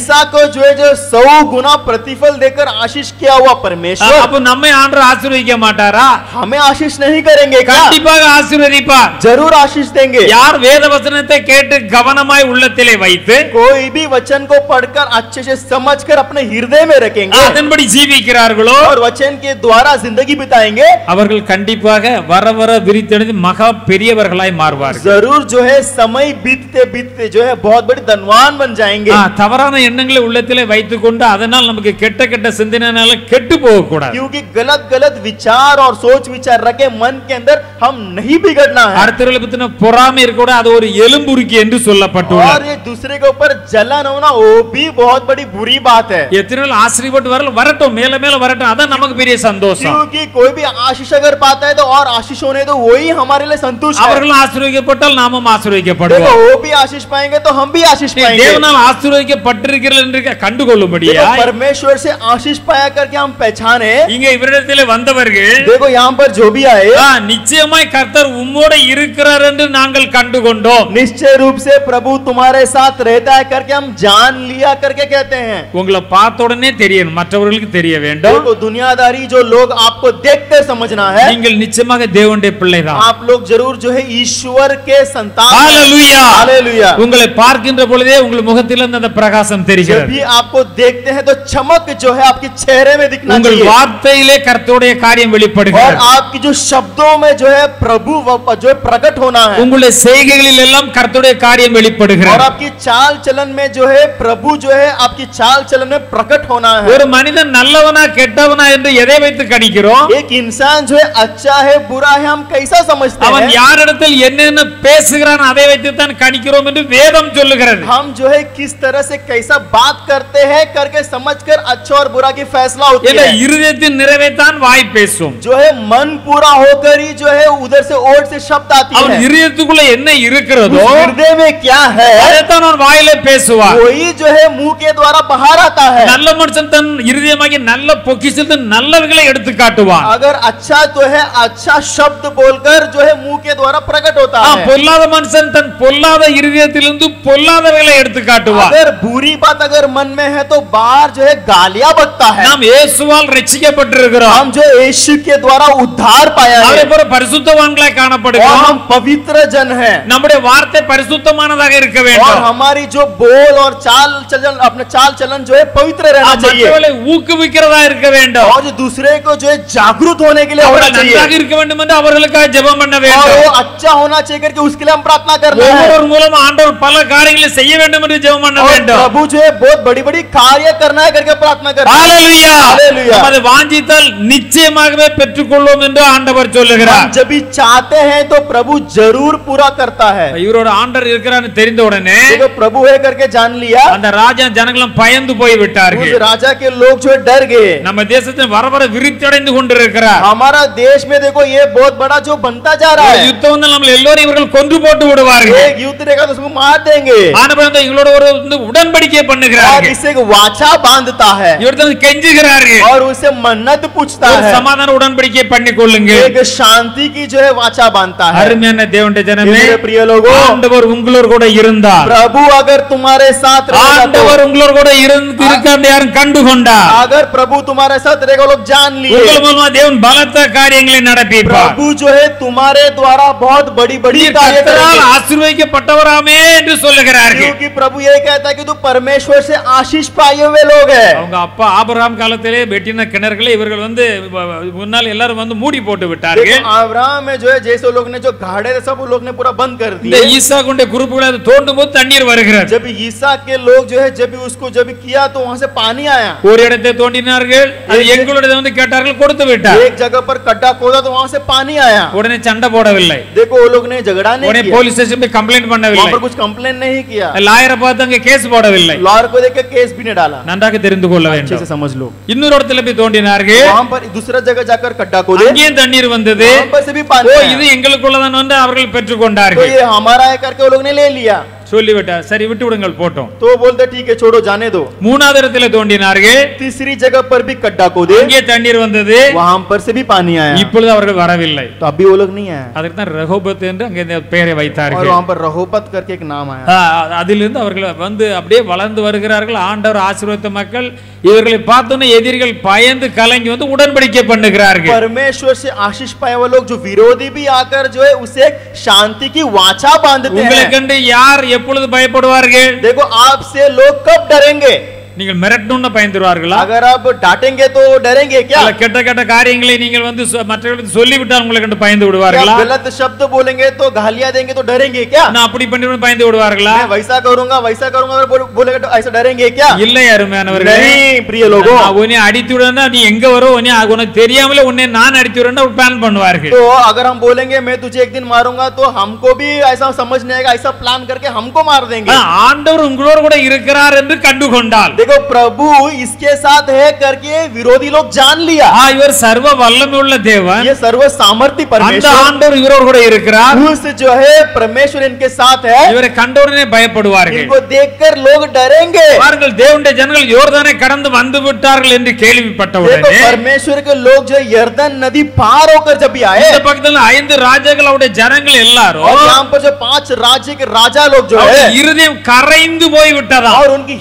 जो है जो 100 गुना प्रतिफल देकर आशीष किया हुआ परमेश्वर அப்ப நம்மை ஆண்டவர் ஆசீர்வதிக்க மாட்டாரா? हमें आशीष नहीं करेंगे क्या? கண்டிப்பாக ஆசீர்வதிப்பார். जरूर आशीष देंगे। யார் வேத வசனத்தை கேட்டு கவனமாய் உள்ளத்திலே வைத்து कोई भी वचन को पढ़कर अच्छे से समझकर अपने हृदय में रखेंगे அதன்படி ஜீவிக்கிறார்களோ और वचन के द्वारा जिंदगी बिताएंगे, அவர்கள் கண்டிப்பாக வர வர விரித்தெழுந்து மகா பெரியவர்களாய் மாறுவார்கள். जरूर जो है समय बीतते बीतते जो है बहुत बड़ी धनवान बन जाएंगे। தவறான எண்ணங்களை உள்ளத்திலே வைத்துக்கொண்டு அதனால் நமக்கு கெட்ட கெட்ட சிந்தனைனால கெட்டு போக கூடாது. क्योंकि गलत गलत विचार और सोच विचार रखे मन के अंदर हम नहीं बिगड़ना है। அடுத்தவர்களை பத்தின பொறாமை இருக்க கூட அது ஒரு எலும்புருக்கி என்று சொல்லப்பட்டுள்ளது. और ये दूसरे के ऊपर जलन होना वो भी बहुत बड़ी बुरी बात है। எத்தனை நாள் ஆசீர்வாद வரட்டும், மேல மேல வரட்டும், அதான் நமக்கு பெரிய சந்தோஷம். क्योंकि कोई भी आशीष अगर पाता है तो और आशीष होने तो वही हमारे लिए संतुष्ट है। அவர்களும் ஆசீர்வதிக்கப்பட்டால் நாமும் ஆசீர்வதிக்கப்படுவோம். देखो वो भी आशीष पाएंगे तो हम भी आशीष पाएंगे। தேவனால் ஆசீர்வதிக்கப்பட்டிருக்கிறீர்கள் என்று கண்டுகொள்ளும்படியா परमेश्वर से आशीष पाया करके हम पहचाने। இங்க இவரிடத்திலே வந்தவர்கள் देखो यहाँ पर जो भी आए நிச்சயமாய் கர்த்தர் உம்மோடு இருக்கிறார் என்று நாங்கள் கண்டுகொண்டோம். निश्चय रूप से प्रभु तुम्हारे साथ रहता है करके हम जान लिया करके कहते हैं। உங்களை பார்த்த உடனே தெரியணும், மற்றவர்களுக்கு தெரிய வேண்டும். देखो दुनियादारी जो लोग आपको देखते समझना है நீங்கள் நிச்சயமாக தேவனுடைய பிள்ளைதான். आप लोग जरूर जो है ईश्वर के संतान। हालेलुया हालेलुया। உங்களை பார்க்கின்ற பொழுதே உங்கள் முகத்தில் அந்த பிரகாசம் जब தெரிகிறது. भी आपको देखते हैं तो चमक जो है आपके चेहरे में दिखना உங்கள் चाहिए வார்த்தையிலே கர்த்தருடைய காரியம் और வெளிப்படுகிறது. आपकी जो शब्दों में जो है प्रभु जो है प्रकट होना है உங்களுடைய செய்கைகளில் எல்லாம் கர்த்தருடைய காரியம் और வெளிப்படுகிறது. आपकी चाल चलन में जो है प्रभु जो है आपकी चाल चलन में प्रकट होना है। ஒரு மனிதன் நல்லவனா கெட்டவனா என்று எதை வைத்து கணிக்கிறோம்? एक इंसान जो है अच्छा है बुरा है हम कैसा समझते அவன் हैं? யாரிடத்தில் என்னென்ன பேசுகிறான் அதை வைத்து தான் கணிக்கிறோம் என்று வேதம் சொல்லுகிறது. हम जो है किस तरह से कैसा बात करते हैं करके समझकर अच्छा और बुरा की फैसला होती ஏன்னா है। இருதயத்தின் நிறைவைத்தான் வாய் பேசும். जो है मन पूरा होकर ही जो है उधर से ओट से शब्द आती அவன் है। இருதயத்துக்குள்ள என்ன இருக்கிறதோ उस हृदय में क्या है அதைத்தான் அவன் வாயிலே பேசுவான். वही जो है मुंह के द्वारा बाहर आता है। நல்ல மனுஷன் தன் இருதயமாகி நல்ல பொக்கிஷத்தில் நல்லவைகளை எடுத்து காட்டுவான். अगर अच्छा तो है अच्छा शब्द बोलकर जो है मुंह के द्वारा प्रकट होता है। பொல்லாத மனுஷன் தன் பொல்லாத இருதயத்திலிருந்து பொல்லாதவைகளை எடுத்து காட்டுவான். अगर बुरी बात अगर मन में है तो बाहर जो है गालियां बकता है। நாம் இயேசுவால் ரட்சிக்கப்பட்டிருக்கிறோம். हम जो यीशु के द्वारा उद्धार पाया அவரை है போல பரிசுத்தவான்களாய் और காணப்படுகிறோம். हम पवित्र जन हैं நம்முடைய வார்த்தை பரிசுத்தமானதாக இருக்க और வேண்டும். हमारी जो बोल और चाल चलन अपना चाल चलन जो है पवित्र रहना चाहिए மற்றவர்களை ஊக்குவிக்கிறதா இருக்க வேண்டும். और जो दूसरे को जो है जागरूक होने के लिए होना அவர்கள் चाहिए நன்றாக இருக்க வேண்டும் என்று அவர்களுக்காக ஜெபம் பண்ண और வேண்டும். वो अच्छा होना चाहिए करके उसके लिए हम प्रार्थना करना है। ஒவ்வொரு மூலம் ஆண்டவர் பல காரியங்களை செய்ய வேண்டும் என்று ஜெபம் பண்ண और வேண்டும். प्रभु जो है बहुत बड़ी बड़ी कार्य करना है करके प्रार्थना करना है। ஹalleluya. हालेलुया। நமது வாஞ்சித்தால் நிச்சயமாகவே பெற்றுக்கொள்வோம் என்று ஆண்டவர் சொல்லுகிறார். हम जब भी चाहते हैं तो प्रभु जरूर पूरा करता है। இவரோட ஆண்டவர் இருக்கிறான்னு தெரிந்த உடனே देखो प्रभु है करके जान लिया அந்த ராஜா ஜனங்களும் பயந்து போய் उस விட்டார்கள். राजा के लोग जो है डर गए। நம்ம தேசத்தில் வர வர விருத்தடைந்து கொண்டிருக்கிறார். हमारा देश में देखो ये बहुत बड़ा जो बनता जा रहा है। யுத்தம் வந்து நம்ம எல்லோரும் இவர்கள் கொன்று போட்டு விடுவார்கள். एक युद्ध रहेगा तो उसको मार देंगे ஆனபடியால் இவங்களோட ஒரு உடன்படிக்கை और பண்ணுகிறார்கள். इससे एक वाचा बांधता है இவர்கள் கெஞ்சுகிறார்கள். और उससे मन्नत पूछता ஒரு है। சமாதான உடன்படிக்கை பண்ணி கொள்ளுங்க. एक शांति की जो है वाचा बांधता है। அருமையான தேவனுடைய ஜனமே, मेरे प्रिय लोगों ஆண்டவர் உங்களோடு கூட இருந்தார். प्रभु अगर तुम्हारे साथ रहेगा तो ஆண்டவர் உங்களோடு கூட இருக்கான்னு யாரும் கண்டு கொண்டார். अगर प्रभु तुम्हारे साथ रहेगा लोग जान लिए உங்கள் மூலமா தேவன் பலத்த காரியங்களை நடப்பிப்பார். प्रभु जो है तुम्हारे द्वारा बहुत बड़ी बड़ी कार्य கர்த்தரால் करेंगे। ஆசீர்வதிக்கப்பட்டவராமே என்று சொல்லுகிறார்கள். क्योंकि प्रभु ये कहता है कि तू परमेश्वर से आशीष पाए हुए लोग हैं। அவங்க அப்பா ஆபிரகாம் காலத்திலே வெட்டின கிணறுகளை இவர்கள் வந்து முன்னால் எல்லாரும் வந்து மூடி போட்டு விட்டார்கள். देखो अब्राहम में जो है जैसे लोग ने जो गाड़े थे सब लोग ने पूरा बंद कर இந்த दिए। ஈசாக்குடைய குருப்புகளை அது தோண்டும் போது தண்ணீர் வருகிறது. जब ईसा के लोग जो है जब भी उसको जब भी किया तो वहां से पानी आया। ஒரு இடத்தை தோண்டினார்கள், அது எங்களுடைய வந்து கேட்டார்கள், கொடுத்து விட்டார். एक जगह पर गड्ढा खोदा तो वहां से पानी आया। உடனே சண்டை போடவில்லை, देखो वो लोग ने झगड़ा नहीं உடனே किया, போலீஸ் ஸ்டேஷன் போய் கம்ப்ளைண்ட் वहां பண்ணவில்லை, पर कुछ कंप्लेन नहीं किया, லாயரை பார்த்து அங்க கேஸ் போடவில்லை. लॉयर को देख के केस भी नहीं डाला। நன்றாக தெரிந்து கொள்ள अच्छे வேண்டும். से समझ लो। இன்னொரு இடத்துல போய் தோண்டினார்கள், वहां पर दूसरा जगह जाकर गड्ढा खोदे, அங்கேயும் தண்ணீர் வந்தது. वहां पर से भी पानी ஓ आया। இது எங்களுக்குள்ளதான் வந்து அவர்கள் तो பெற்றுக்கொண்டார்கள். ये हमारा है करके वो लोग ने ले लिया। சொல்லிவிட்டார். சரி விட்டு விடுங்கள் போட்டோம். तो बोलते ठीक है छोड़ो जाने दो. மூணாவது இடத்துல தோண்டினார்கள். तीसरी जगह पर भी गड्ढा खोदे, அங்கே தண்ணீர் வந்தது. वहां पर से भी पानी आया. இப்பொழுது அவர்கள் வரவில்லை. तो अभी वो लोग नहीं आए அதற்கு தான் ரகோபத் என்று அங்கே இந்த பெயரை और வைத்தார்கள். वहां पर रहोबत करके एक नाम आया. அதிலிருந்து அவர்கள் வந்து அப்படியே வளர்ந்து வருகிறார்கள். ஆண்டவர் ஆசீர்வதித்த மக்கள் இவர்களை பார்த்தோன்னே எதிரிகள் பயந்து கலங்கி வந்து உடன்படிக்கை பண்ணுகிறார்கள். परमेश्वर से आशीष पाए हुए लोग जो विरोधी भी आकर जो है उसे शांति की वाचा बांधते உங்களை हैं. கண்டு யார் எப்பொழுது பயப்படுவார்கள்? देखो आपसे लोग कब डरेंगे? நீங்கள் மிரட்டணும்னு பயந்துருவார்களா? अगर आप डांटेंगे तो डरेंगे क्या? இல்ல கெட்ட கெட்ட காரியங்களை நீங்கள் வந்து மற்றவர்களுக்கு சொல்லிவிட்டால் உங்களை கண்டு பயந்து क्या விடுவார்களா? गलत शब्द बोलेंगे तो गालियां देंगे तो डरेंगे क्या? நான் அப்படி பண்ணிடுவேன் பயந்து விடுவார்களா? मैं वैसा करूंगा अगर बोलेगा तो ऐसा डरेंगे क्या? இல்லை அருமையானவர்களே. नहीं प्रिय लोगों. நான் உன்னை அடித்து விடுறேன்னா நீ எங்க வர உனக்கு தெரியாமலே உன்னை நான் அடித்து விடுறேன்னா பிளான் பண்ணுவார்கள். तो अगर हम बोलेंगे मैं तुझे एक दिन मारूंगा तो हमको भी ऐसा समझ नहीं आएगा, ऐसा प्लान करके हमको मार देंगे. ஆண்டவர் உங்களோடு கூட இருக்கிறார் என்று கண்டு கொண்டால் देखो प्रभु इसके साथ है करके विरोधी लोग जान लिया. இவர் சர்வ வல்லமை உள்ள தேவன். ये सर्व सामर्थ्य அந்த परमेश्वर ஆண்டவர் இவரோடு கூட இருக்கிறார். उस जो है परमेश्वर इनके साथ है. இவரை கண்டவுடனே பயப்படுவார்கள். इनको देखकर लोग डरेंगे. பாருங்கள் தேவனுடைய ஜனங்கள் யோர்தானை கடந்து வந்து விட்டார்கள் என்று கேள்விப்பட்ட देखो உடனே परमेश्वर के लोग जो यर्दन नदी पार होकर जब भी आए இந்த பக்கத்துல 5 ராஜாக்கள் அவருடைய ஜனங்கள் எல்லாரும் और यहाँ पर जो 5 राज्य के राजा लोग जो அவருடைய है இருதயம் கரைந்து போய் விட்டதா. और उनकी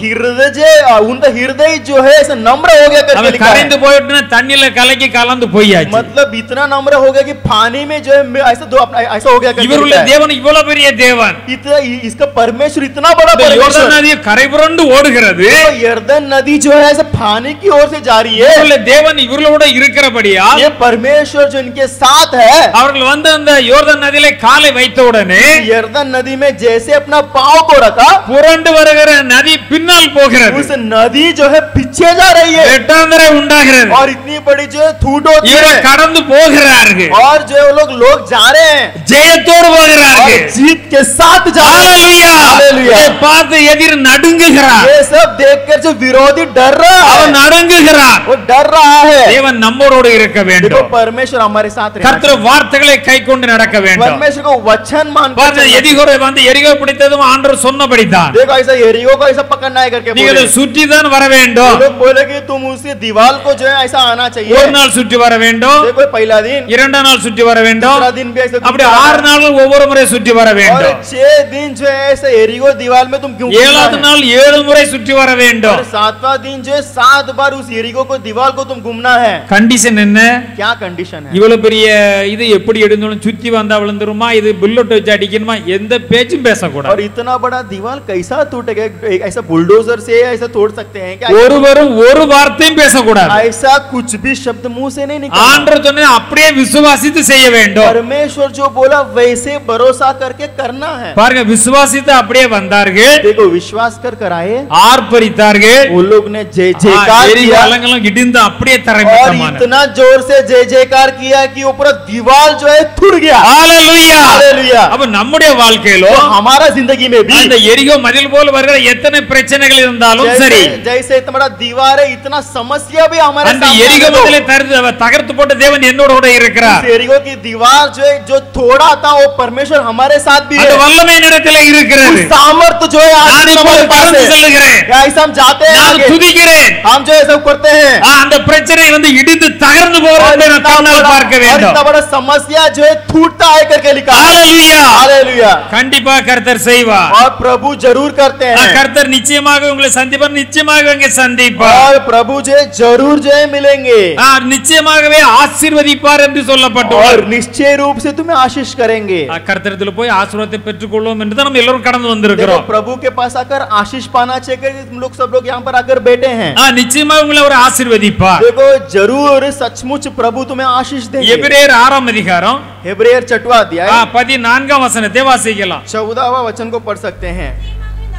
हृदय जो है ऐसा नम्र हो गया करके அவன் लिखा है. கரைந்து போயிட்டுனா தண்ணில கலக்கி கலந்து போயாச்சு. मतलब इतना नम्र हो गया कि पानी में जो है ऐसा हो गया करके இவருடைய लिखा है. தேவன் இவ்வளவு பெரிய தேவன். इतना इसका परमेश्वर इतना बड़ा இந்த யோர்தான் परमेश्वर. நதி கரை புரண்டு ஓடுகிறது. तो यर्दन नदी जो है ऐसे पानी की ओर से जा रही है. இவருடைய தேவன் இவர்களோட இருக்கிறபடியால் ये परमेश्वर जो इनके साथ है, அவர்கள் வந்து அந்த யோர்தான் நதியிலே காலை வைத்த உடனே यर्दन नदी में जैसे अपना पांव को रखा புரண்டு வருகிற நதி பின்னால் போகிறது. उस नदी जो है पीछे जा रही है வெட்டாந்தரை உண்டாகிறது. और इतनी बड़ी जो है थूट होती இவரை है கடந்து போகிறார்கள். और जो है वो लोग जा रहे हैं ஜெயத்தோடு और போகிறார்கள். जीत के साथ जा रहे हैं. ஹalleluya. ஹalleluya. இதை பார்த்து எதிர் நடுங்குகிறார். ये सब देखकर जो विरोधी डर रहा அவன் है, நடுங்குகிறார். वो डर रहा है. தேவன் நம்மோடு இருக்க देखो வேண்டும். परमेश्वर हमारे साथ रहना கர்த்தர் चाहिए. வார்த்தைகளை கைக்கொண்டு நடக்க வேண்டும். परमेश्वर को वचन मान कर பாருங்க चलना चाहिए. எதிகோரை வந்து எரிகோ பிடித்ததும் ஆண்டவர் சொன்னபடிதான். देखो ऐसा एरियो को ऐसा पकड़ना है करके நீங்கள் बोले. சுற்றி தான் வர वो வேண்டும். लोग बोले कि तुम उसी दीवार को जो है ऐसा आना चाहिए. ஒரு நாள் சுற்றி வர வேண்டும். देखो पहला दिन, இரண்டாம் நாள் சுற்றி வர வேண்டும். दूसरा दिन भी ऐसे அப்படி घूमना 6 है. நாள் ஒவ்வொரு முறை சுற்றி வர और வேண்டும். 6 दिन जो है ऐसे एरियो दीवार में तुम क्यों घूमना ஏழாவது है? நாள் 7 முறை சுற்றி வர வேண்டும். और 7वां दिन जो है 7 बार उस एरियो को दीवार को तुम घूमना है. கண்டிஷன் என்ன? क्या कंडीशन है? இவ்வளவு பெரிய இது எப்படி எடுந்தாலும் சுத்தி வந்தா விழுந்துருமா, இது புல்லட் வச்சு அடிக்கணுமா, எந்த பேச்சும் பேசக்கூடாது. और इतना बड़ा दीवार कैसा टूटेगा? ऐसा बुलडोजर से ऐसा तोड़ सकते हैं क्या? ஒருவரும் ஒரு வார்த்தையும் பேசக்கூடாது. ऐसा कुछ भी शब्द मुंह से नहीं निकलता. ஆண்டவர் சொன்னதை அப்படியே விசுவாசித்து செய்ய வேண்டும். परमेश्वर जो बोला वैसे भरोसा करके करना है. பாருங்க விசுவாசித்து அப்படியே வந்தார்கள். देखो विश्वास कर कराए, ஆர்ப்பரித்தார்கள். वो लोग ने जय जयकार எரிகோ किया அலங்கெல்லாம் இடிந்து அப்படியே और தரைமட்டமானது. इतना जोर से जय जयकार किया कि वो पूरा दीवार जो है टूट गया. ஹalleluya. हालेलुया. அப்ப நம்முடைய வாழ்க்கையிலோ तो हमारा जिंदगी में भी அந்த எரிகோ மதில் போல வருகிற எத்தனை பிரச்சனைகள் இருந்தாலும் சரி, जैसे इतना बड़ा दीवार है, इतना समस्या भी हमारे அந்த सामने எரிகோ है तो மதிலை தகர்த்து போட்ட தேவன் என்னோட கூட இருக்கிறார். उस एरियो की दीवार जो है जो थोड़ा था वो परमेश्वर हमारे साथ भी அந்த है. வல்லமை என்னிடத்தில் இருக்கிறது. उस सामर्थ जो है आज நான் भी இப்போது हमारे पास கடந்து है. செல்கிறேன். ऐसा हम जाते हैं நான் आगे, துதிக்கிறேன். हम जो है सब करते हैं. அந்த பிரச்சனை வந்து இடிந்து தகர்ந்து और போகிறது நான் கண்ணால் பார்க்க और வேண்டும். इतना बड़ा समस्या जो है टूटता है करके लिखा है. ஹalleluya. हालेलुया. கண்டிப்பா கர்த்தர் செய்வார். और प्रभु जरूर करते हैं கர்த்தர் நிச்சயமாக உங்களை சந்திப்பார். நிச்சயமாக இங்கே சந்திப்பார். और प्रभु जो है जरूर जो है मिलेंगे நிச்சயமாகவே ஆசீர்வதிப்பார் என்று और சொல்லப்பட்டுள்ளது. निश्चय रूप से तुम्हें आशीष करेंगे. கர்த்தரிடத்தில் போய் ஆசீர்வாதத்தை பெற்றுக்கொள்வோம் என்று தான் நம்ம எல்லாரும் கடந்து देखो வந்திருக்கிறோம். प्रभु के पास आकर आशीष पाना चाहिए. तुम लोग सब लोग यहाँ पर आकर बैठे हैं. நிச்சயமாக உங்களை அவர் ஆசீர்வதிப்பார். देखो जरूर सचमुच प्रभु तुम्हें आशीष देंगे. எபிரேயர் 6ஆம் அதிகாரம் हेब्रेयर 6वां अध्याय 14ஆம் வசனத்தை வாசிக்கலாம். 14वां वचन को पढ़ सकते हैं.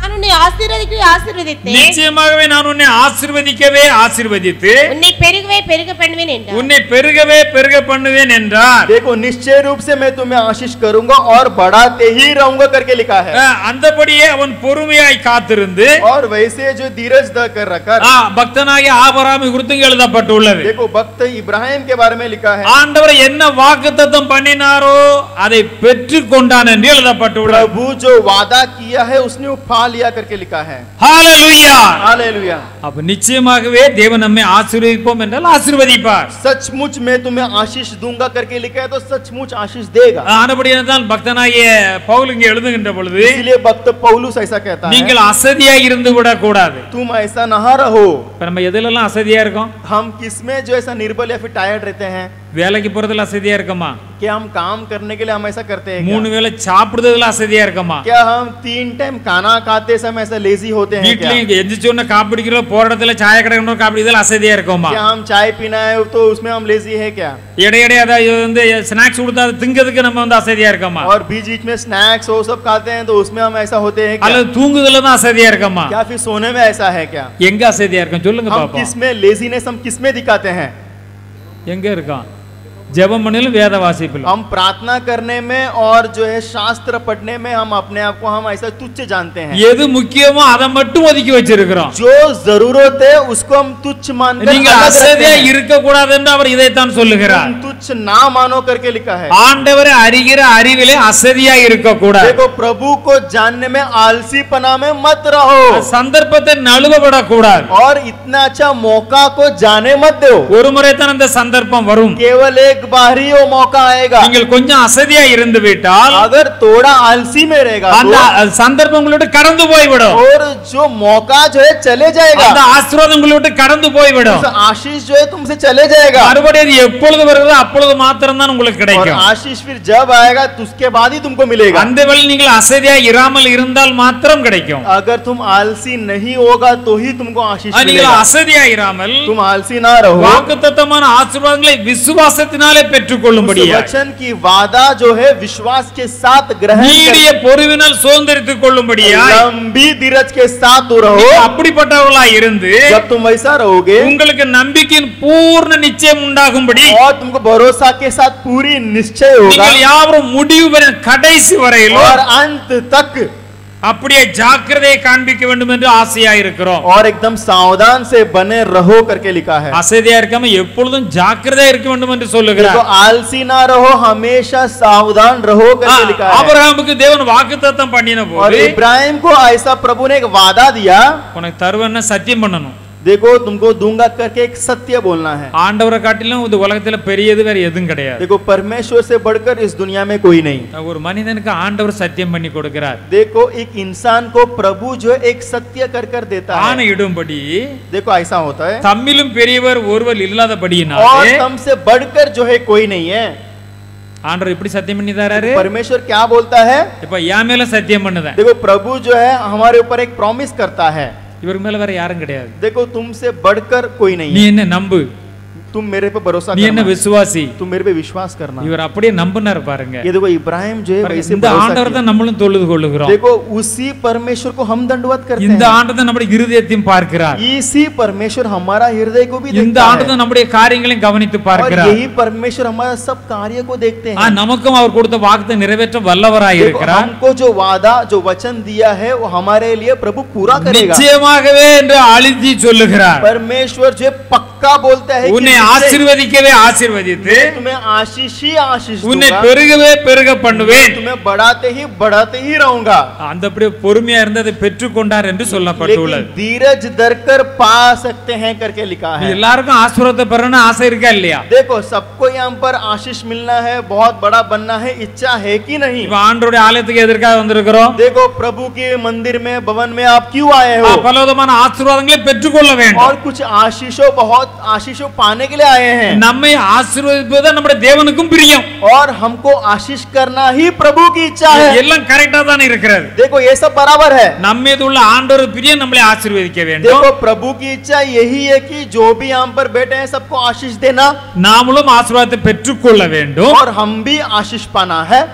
நான் உன்னை ஆசீர்வதித்தேன், நிச்சயமாகவே நான் உன்னை ஆசீர்வதிக்கவே ஆசீர்வதித்து உன்னை பெருகவே பெருக பண்ணுவேன் என்றார். உன்னை பெருகவே பெருக பண்ணுவேன் என்றார். देखो निश्चय रूप से मैं तुम्हें आशीष करूंगा और बढ़ाते ही रहूंगा करके लिखा है। அந்தபடியே அவன் பொறுமையாய் காத்திருந்து और वैसे जो धीरज धर रखकर பக்தனாகிய ஆபிரகாமை குறித்து எழுதப்பட்டுள்ளது. देखो भक्त इब्राहिम के बारे में लिखा है, ஆண்டவர் என்ன வாக்குத்தத்தம் பண்ணினாரோ அதை பெற்றுக்கொண்டான் என்று எழுதப்பட்டுள்ளது. प्रभु जो वादा किया है उसने वो पा लिया करके लिखा है। ஹalleluya, हालेलुया। அப்ப நிச்சயமாகவே தேவன் நம்மை ஆசீர்வதிப்போம் என்றால் ஆசீர்வதிப்பார். सचमुच मैं तुम्हें आशीष दूंगा करके लिखा है तो सचमुच आशीष देगा। ஆனபடியால் பக்தனாகிய பவுல் இங்கே எழுதுகின்ற பொழுது इसलिए भक्त पौलुस ऐसा कहता है, நீங்கள் அசதியாய் இருந்து விடக் கூடாது. तुम ऐसा ना रहो। இப்ப நம்ம எதிலெல்லாம் அசதியா இருக்கோம்? हम किसमें जो ऐसा निर्बल या फिर टायर्ड रहते हैं? வேலைக்கு போறதுல அசதியா இருக்கமா? क्या हम काम करने के लिए हम ऐसा करते हैं? 3 வேளை சாப்பிடுறதுல அசதியா இருக்கமா? क्या हम 3 टाइम खाना खाते समय ऐसा लेजी होते हैं? क्या வீட்லயும் எந்திரிச்ச உடனே காப்பி குடிக்கிறோம், போற இடத்துல சாய கடைக்கு காப்பி குடிக்கிறதுல அசதியா இருக்கோமா? क्या हम चाय पीना है तो उसमें हम लेजी है क्या? இடையிடையே வந்து ஸ்நாக்ஸ் கொடுத்தா அது திங்கிறதுக்கு நம்ம வந்து அசதியா இருக்கமா? और बीच बीच में स्नैक्स वो सब खाते हैं तो उसमें हम ऐसा होते हैं क्या? அல்லது தூங்குதல தான் அசதியா இருக்கமா? क्या फिर सोने में ऐसा है क्या? எங்க அசதியா இருக்கோம் சொல்லுங்க हम பாப்போம். किसमें लेजीनेस हम किसमें दिखाते हैं? எங்க இருக்கோம்? ஜெபம் பண்ணலும் வேத வாசிப்பிலும். हम प्रार्थना करने में और जो है शास्त्र पढ़ने में हम अपने आप को हम ऐसा तुच्छ जानते हैं। எது முக்கியமோ அதை மட்டும் ஒதுக்கி வச்சிருக்கிறோம். जो जरूरत है उसको हम तुच्छ मानकर நீங்க अलग रखते அசதியா हैं। இருக்க கூடாது என்று அவர் இதைத்தான் சொல்லுகிறார். तुम तुच्छ ना मानो करके लिखा है। ஆண்டவரை அறிகிற அறிவிலே அசதியா இருக்க கூடாது. देखो प्रभु को जानने में आलसीपना में मत रहो சந்தர்ப்பத்தை நழுவப்பட கூடாது. और इतना अच्छा मौका को जाने मत दो। ஒரு முறை தான் அந்த சந்தர்ப்பம் வரும். केवल एक बार ही वो मौका आएगा। நீங்கள் கொஞ்சம் அசதியா இருந்து விட்டால் अगर थोड़ा आलसी में रहेगा அந்த சந்தர்ப்பம் உங்களை விட்டு கடந்து போய்விடும். और जो मौका जो है चले जाएगा। அந்த ஆசீர்வாதம் உங்களை விட்டு கடந்து போய்விடும். उस आशीष जो है तुमसे चले जाएगा। மறுபடியும் அது எப்பொழுது வருகிறதோ அப்பொழுது மாத்திரம் தான் உங்களுக்கு और கிடைக்கும். आशीष फिर जब आएगा तो उसके बाद ही तुमको मिलेगा। அந்த வேளை நீங்கள் அசதியா இராமல் இருந்தால் மாத்திரம் கிடைக்கும். अगर तुम आलसी नहीं होगा तो ही तुमको आशीष நீங்கள் मिलेगा। அசதியா இராமல் तुम आलसी ना रहो। வாக்குத்தத்தமான ஆசீர்வாதங்களை விசுவாசத்தினாலே பெற்றுக்கொள்ளும்படியா वचन की वादा जो है विश्वास के साथ ग्रहण நீடிய பொறுவினால் சுதந்தரித்துக் கொள்ளும்படியா लंबी धीरज के साथ रहो। அப்படிப்பட்டவர்களாய் இருந்து जब तुम वैसा रहोगे உங்களுக்கு நம்பிக்கையின் பூர்ண நிச்சயம் உண்டாகும்படி और तुमको भरोसा के साथ पूरी निश्चय होगा நீங்கள் யாவரும் முடிவு வரை கடைசி வரையிலும் और अंत तक அப்படியே ஜாக்கிரதையை காண்பிக்க வேண்டும் என்று ஆசையா இருக்கிறோம். और एकदम सावधान से बने रहो करके लिखा है। அசதியா இருக்காம எப்பொழுதும் ஜாக்கிரதையா இருக்க வேண்டும் என்று तो சொல்லுகிறார். आलसी ना रहो, हमेशा सावधान रहो करके लिखा है। ஆபிரகாமுக்கு தேவன் வாக்குத்தத்தம் பண்ணின और போது इब्राहिम को ऐसा प्रभु ने एक वादा दिया, உனக்கு தருவேன்னு சத்தியம் பண்ணணும். देखो तुमको दूंगा करके एक सत्य बोलना है। ஆண்டவரை காட்டிலும் இந்த உலகத்துல பெரியது வேற எதுவும் கிடையாது. देखो परमेश्वर से बढ़कर इस दुनिया में कोई नहीं। ஒரு மனிதனுக்கு ஆண்டவர் சத்தியம் பண்ணி கொடுக்கிறார். देखो एक इंसान को प्रभु जो एक सत्य कर कर देता है। ஆணை இடும்படி देखो ऐसा होता है தம்மிலும் பெரியவர் ஒருவர் और இல்லாதபடியினாலே तुमसे बढ़कर जो है कोई नहीं है। ஆண்டவர் இப்படி சத்தியம் பண்ணி தராரு. परमेश्वर क्या बोलता है? இப்ப என் மேல சத்தியம் பண்ணுதேன். देखो प्रभु जो है हमारे ऊपर एक प्रॉमिस करता है। இவருக்கு மேல வேற யாரும் கிடையாது. देखो तुमसे बढ़कर कोई नहीं நீ है। என்ன நம்பு, तुम मेरे पे भरोसा நீ என்ன करना, விசுவாசி. तुम मेरे पे विश्वास करना। இவர் அப்படியே நம்பினார் பாருங்க. ये देखो इब्राहिम जो है वैसे இந்த भरोसा ஆண்டவர் किया। தான் நம்மளும் தொழுது கொள்ளுகிறோம். देखो उसी परमेश्वर को हम दंडवत करते இந்த हैं। ஆண்டவர் தான் நம்முடைய இருதயத்தையும் பார்க்கிறார். इसी परमेश्वर हमारा हृदय को भी இந்த देखता ஆண்டவர் है தான் நம்முடைய காரியங்களையும் கவனித்து और பார்க்கிறார். यही परमेश्वर हमारा सब कार्य को देखते हैं। நமக்கும் அவர் கொடுத்த வாக்குத்தை நிறைவேற்ற வல்லவராய் देखो, இருக்கிறார். हमको जो वादा जो वचन दिया है वो हमारे लिए प्रभु पूरा करेगा। நிச்சயமாகவே என்று அழுத்தி சொல்லுகிறார். परमेश्वर जो पक्का बोलता है कि உன்னை निश्चय ஆசீர்வதிக்கவே ஆசீர்வதித்து तुम्हें आशीष ही आशीष உன்னை दूंगा, பெருகவே பெருக பண்ணுவேன். तुम्हें बढ़ाते ही रहूंगा। அந்த அப்படியே பொறுமையா இருந்து அதை பெற்றுக்கொண்டார் என்று சொல்லப்பட்டுள்ளது. लेकिन धीरज धरकर पा सकते हैं करके लिखा है। எல்லாருக்கும் ஆசீர்வாதத்தை பெறணும்னு ஆசை இருக்கா இல்லையா? देखो सबको यहाँ पर आशीष मिलना है, बहुत बड़ा बनना है, इच्छा है कि नहीं? இப்ப ஆண்டவருடைய ஆலயத்துக்கு எதற்காக வந்திருக்கிறோம்? देखो प्रभु के मंदिर में भवन में आप क्यों आए हो? பலவிதமான ஆசீர்வாதங்களை பெற்றுக்கொள்ள வேண்டும். और कुछ आशीषों बहुत आशीषों पाने के लिए आए हैं நம்மை ஆசீர்வதிப்பது நம்முடைய தேவனுக்கும் பிரியம். और हमको आशीष करना ही प्रभु की इच्छा है। எல்லாம் கரெக்டா தான் இருக்கிறது. देखो ये सब बराबर है। நம்ம மீது உள்ள ஆண்டவர் பிரியம் நம்மளை ஆசீர்வதிக்க வேண்டும். देखो प्रभु की इच्छा यही है कि जो भी यहाँ पर बैठे हैं सबको आशीष देना நாமளும் ஆசீர்வாதத்தை பெற்றுக்கொள்ள வேண்டும். और हम भी आशीष पाना है।